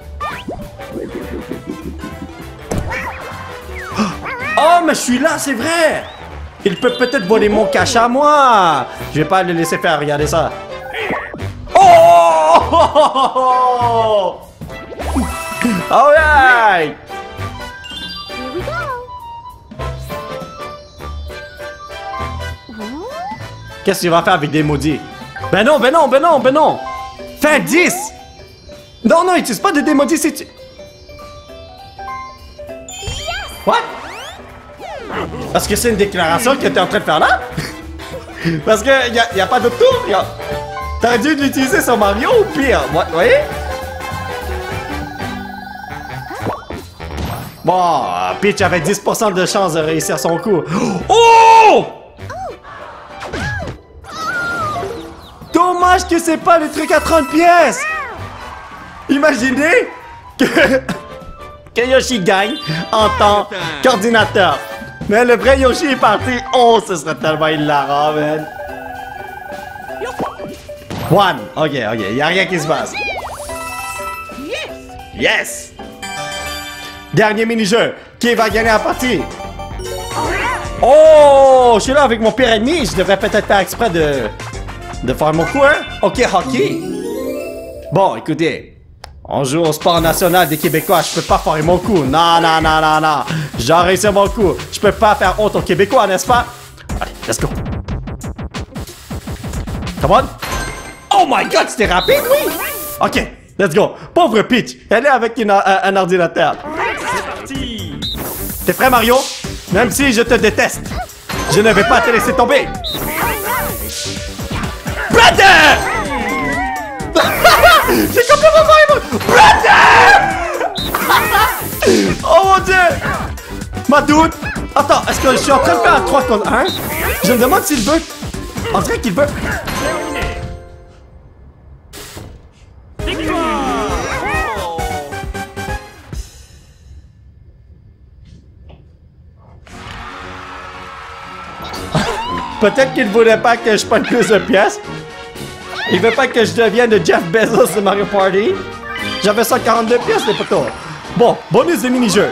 Oh, mais je suis là, c'est vrai! Il peut peut-être voler mon cash à moi! Je vais pas le laisser faire, regardez ça. Oh! Alright! Qu'est-ce que tu vas faire avec des maudits? Ben non, ben non, ben non, ben non! Fais dix! Non, non, utilise pas de démodis si tu... What? Est-ce que c'est une déclaration que tu es en train de faire là? Parce que y a, y a pas d'autre tour. A... T'aurais dû l'utiliser sur Mario ou pire? What? Vous voyez? Bon, Peach avait dix pour cent de chance de réussir son coup. Oh! Dommage que c'est pas le truc à trente pièces! Imaginez que, que Yoshi gagne en tant qu'ordinateur. Mais le vrai Yoshi est parti. Oh, ce serait tellement hilarant, man. One. Ok, ok. Il n'y a rien qui se passe. Yes! Dernier mini-jeu. Qui va gagner la partie? Oh! Je suis là avec mon pire ennemi. Je devrais peut-être faire exprès de... de faire mon coup, hein? Ok, hockey. Bon, écoutez. On joue au sport national des Québécois, je peux pas faire mon coup. Non, non, non, non, non. J'ai réussi mon coup. Je peux pas faire honte aux Québécois, n'est-ce pas? Allez, let's go. Come on. Oh my god, c'était rapide, oui! Ok, let's go. Pauvre Peach, elle est avec une, un, un ordinateur. C'est parti! T'es prêt, Mario? Même si je te déteste. Je ne vais pas te laisser tomber. Brother! J'ai complètement foiré mon... Brother! Oh mon dieu! Ma doute! Attends, est-ce que je suis en train de faire un trois contre un? Je me demande s'il veut... On dirait qu'il veut... Terminé. Victoire. Peut-être qu'il ne voulait pas que je prenne plus de pièces. Il veut pas que je devienne le Jeff Bezos de Mario Party. J'avais cent quarante-deux pièces, les potos. Bon, bonus de mini-jeu.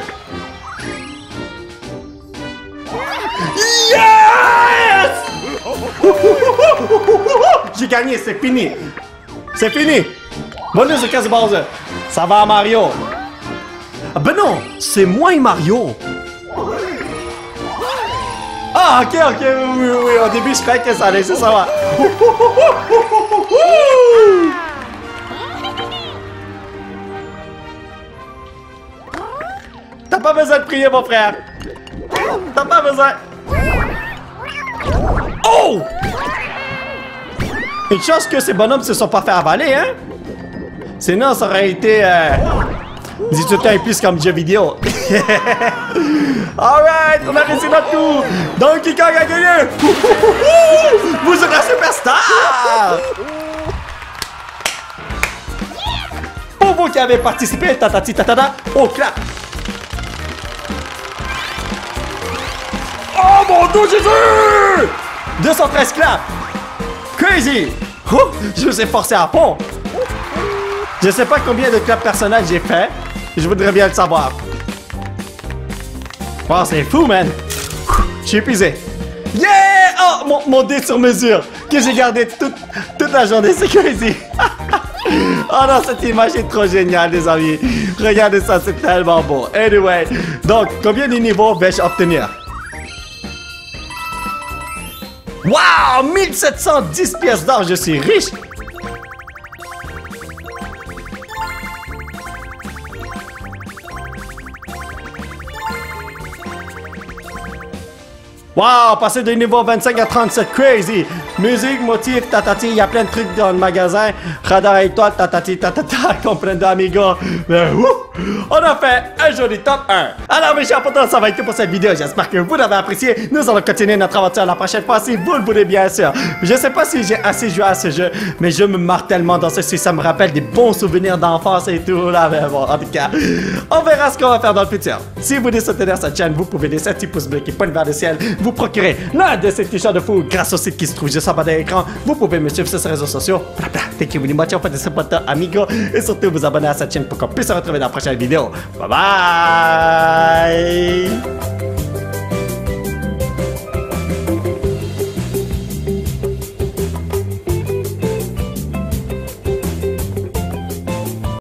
Yes! J'ai gagné, c'est fini. C'est fini. Bonus de quinze Bowser. Ça va à Mario. Ah ben non, c'est moi et Mario. Ah, ok, ok, oui, oui, oui. Au début, je croyais que ça allait, ça va. T'as pas besoin de prier, mon frère. T'as pas besoin. Oh! Une chance que ces bonhommes se sont pas fait avaler, hein? Sinon, ça aurait été... Euh... Dis-tu un plus comme jeu vidéo. Alright, on a réussi notre coup. Donkey Kong a gagné. Vous êtes un superstar. Pour vous qui avez participé, tatati tatata, au clap. Oh mon Dieu Jésus! deux cent treize claps. Crazy. Oh, je vous ai forcé à fond. Je sais pas combien de claps personnels j'ai fait. Je voudrais bien le savoir. Wow, c'est fou, man. Je suis épuisé. Yeah! Oh, mon, mon dé sur mesure que j'ai gardé toute, toute la journée. C'est crazy. Oh non, cette image est trop géniale, les amis. Regardez ça, c'est tellement beau. Anyway, donc, combien de niveaux vais-je obtenir? Wow! mille sept cent dix pièces d'or, je suis riche. Wow, passer de niveau vingt-cinq à trente-sept, crazy! Musique, motif, tatati, il y a plein de trucs dans le magasin. Radar étoile, tatati, tatata, comprendo amigo. Mais ouh, on a fait un joli top un. Alors mes chers potos, ça va être tout pour cette vidéo. J'espère que vous l'avez apprécié. Nous allons continuer notre aventure la prochaine fois si vous le voulez bien sûr. Je sais pas si j'ai assez joué à ce jeu, mais je me marre tellement dans ceci. Ça me rappelle des bons souvenirs d'enfance et tout là. Mais bon, en tout cas, on verra ce qu'on va faire dans le futur. Si vous voulez soutenir cette chaîne, vous pouvez laisser un petit pouce bleu qui pointe vers le ciel. Vous procurer l'un de ces t-shirts de fou grâce au site qui se trouve juste en bas de l'écran. Vous pouvez me suivre sur ces réseaux sociaux. Thank you very much. Faites ce pote amigo. Et surtout vous abonner à cette chaîne pour qu'on puisse se retrouver dans la prochaine vidéo. Bye bye!